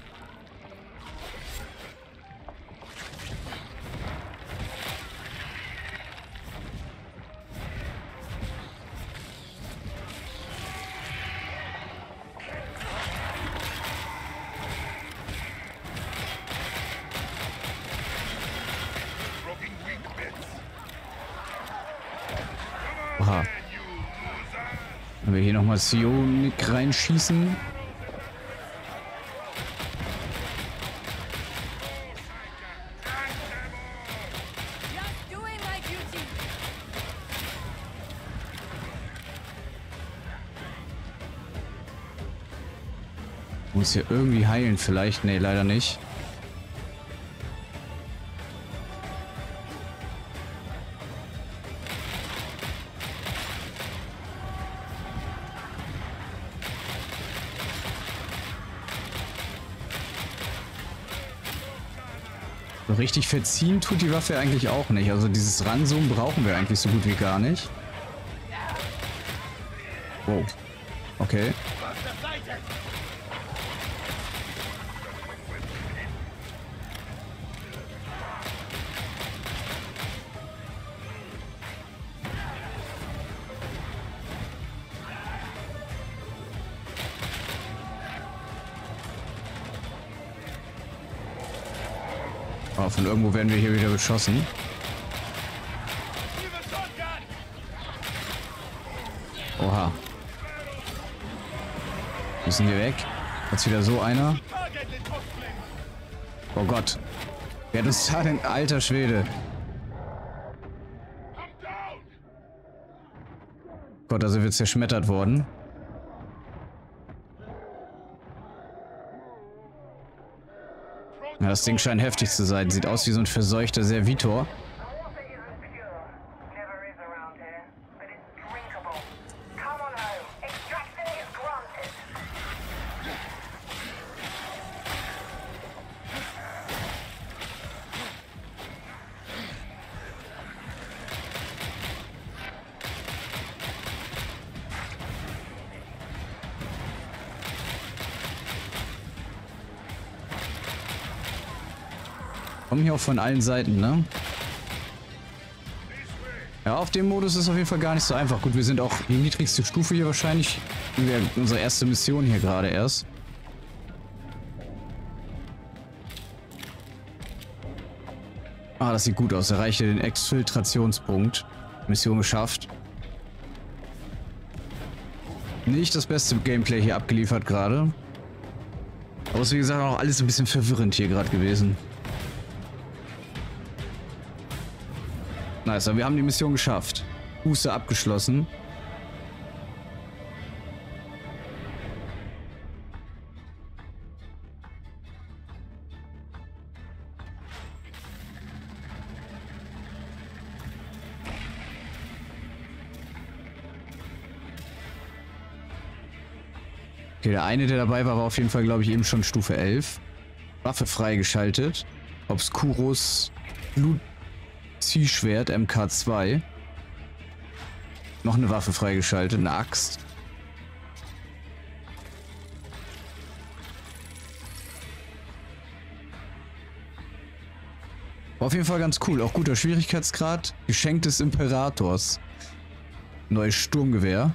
Oha. Wenn wir hier nochmal Psionik reinschießen. Muss hier irgendwie heilen vielleicht? Nee, leider nicht. So richtig verziehen tut die Waffe eigentlich auch nicht. Also dieses Ranzoomen brauchen wir eigentlich so gut wie gar nicht. Wow. Okay. Oh, von irgendwo werden wir hier wieder beschossen. Oha. Müssen wir weg? Jetzt wieder so einer. Oh Gott. Wer hat uns da denn? Alter Schwede. Gott, also wird zerschmettert worden. Ja, das Ding scheint heftig zu sein. Sieht aus wie so ein verseuchter Servitor. Kommen hier auch von allen Seiten, ne? Ja, auf dem Modus ist es auf jeden Fall gar nicht so einfach. Gut, wir sind auch die niedrigste Stufe hier wahrscheinlich. Unsere erste Mission hier gerade erst. Ah, das sieht gut aus. Erreichte den Exfiltrationspunkt. Mission geschafft. Nicht das beste Gameplay hier abgeliefert gerade. Aber ist wie gesagt auch alles ein bisschen verwirrend hier gerade gewesen. Nice, aber wir haben die Mission geschafft. Booster abgeschlossen. Okay, der eine, der dabei war, war auf jeden Fall, glaube ich, eben schon Stufe 11. Waffe freigeschaltet. Obscuros Blut-Ziehschwert MK2. Noch eine Waffe freigeschaltet, eine Axt. War auf jeden Fall ganz cool. Auch guter Schwierigkeitsgrad. Geschenk des Imperators. Neues Sturmgewehr.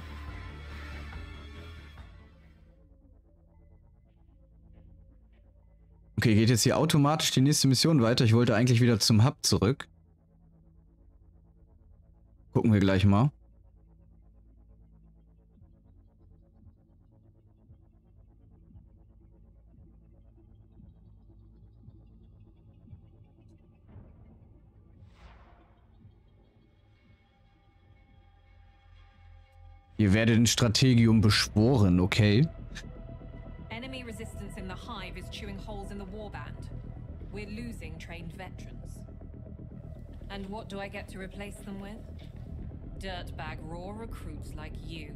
Okay, geht jetzt hier automatisch die nächste Mission weiter. Ich wollte eigentlich wieder zum Hub zurück. Gucken wir gleich mal. Ihr werdet in Strategium beschworen, okay. Enemy resistance in the hive is chewing holes in the warband. We're losing trained veterans. And what do I get to replace them with? Dirtbag raw recruits like you.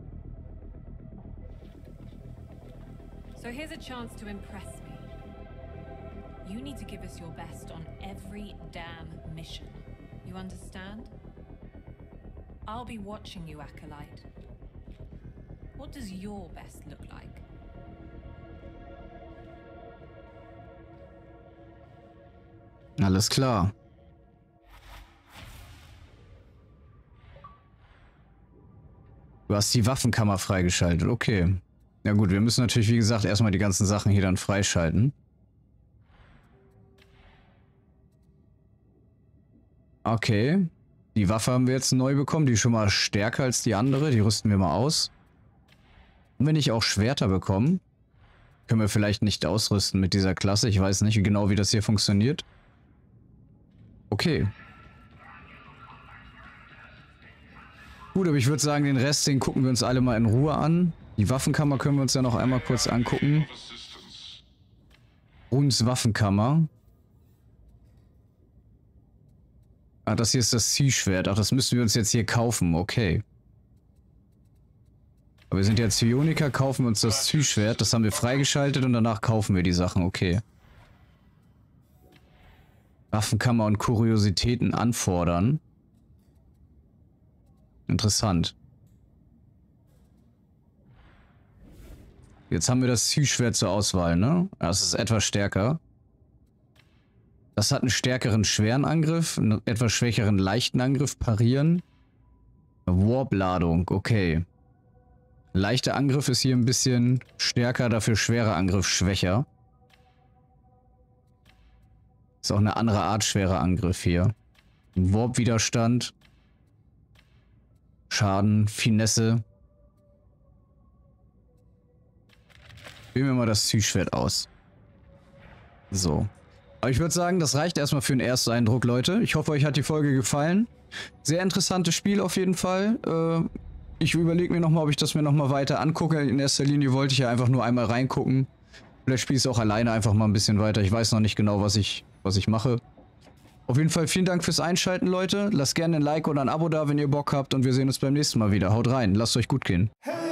So here's a chance to impress me. You need to give us your best on every damn mission. You understand? I'll be watching you, Acolyte. What does your best look like? Alles klar. Du hast die Waffenkammer freigeschaltet, okay. Ja gut, wir müssen natürlich, wie gesagt, erstmal die ganzen Sachen hier dann freischalten. Okay. Die Waffe haben wir jetzt neu bekommen, die ist schon mal stärker als die andere, die rüsten wir mal aus. Und wenn ich auch Schwerter bekommen, können wir vielleicht nicht ausrüsten mit dieser Klasse, ich weiß nicht genau, wie das hier funktioniert. Okay. Gut, aber ich würde sagen, den Rest, den gucken wir uns alle mal in Ruhe an. Die Waffenkammer können wir uns ja noch einmal kurz angucken. Runs Waffenkammer. Ah, das hier ist das Ziehschwert. Ach, das müssen wir uns jetzt hier kaufen. Okay. Aber wir sind ja Psioniker, kaufen wir uns das Ziehschwert. Das haben wir freigeschaltet und danach kaufen wir die Sachen. Okay. Waffenkammer und Kuriositäten anfordern. Interessant. Jetzt haben wir das Ziehschwert zur Auswahl, ne? Das ist etwas stärker. Das hat einen stärkeren schweren Angriff, einen etwas schwächeren leichten Angriff, parieren. Warp-Ladung, okay. Leichter Angriff ist hier ein bisschen stärker, dafür schwerer Angriff schwächer. Ist auch eine andere Art schwerer Angriff hier. Warp-Widerstand. Schaden, Finesse. Wählen wir mal das Ziehschwert aus. So. Aber ich würde sagen, das reicht erstmal für den ersten Eindruck, Leute. Ich hoffe, euch hat die Folge gefallen. Sehr interessantes Spiel auf jeden Fall. Ich überlege mir nochmal, ob ich das mir nochmal weiter angucke. In erster Linie wollte ich ja einfach nur einmal reingucken. Vielleicht spiele ich es auch alleine einfach mal ein bisschen weiter. Ich weiß noch nicht genau, was ich mache. Auf jeden Fall vielen Dank fürs Einschalten, Leute. Lasst gerne ein Like oder ein Abo da, wenn ihr Bock habt. Und wir sehen uns beim nächsten Mal wieder. Haut rein, lasst euch gut gehen.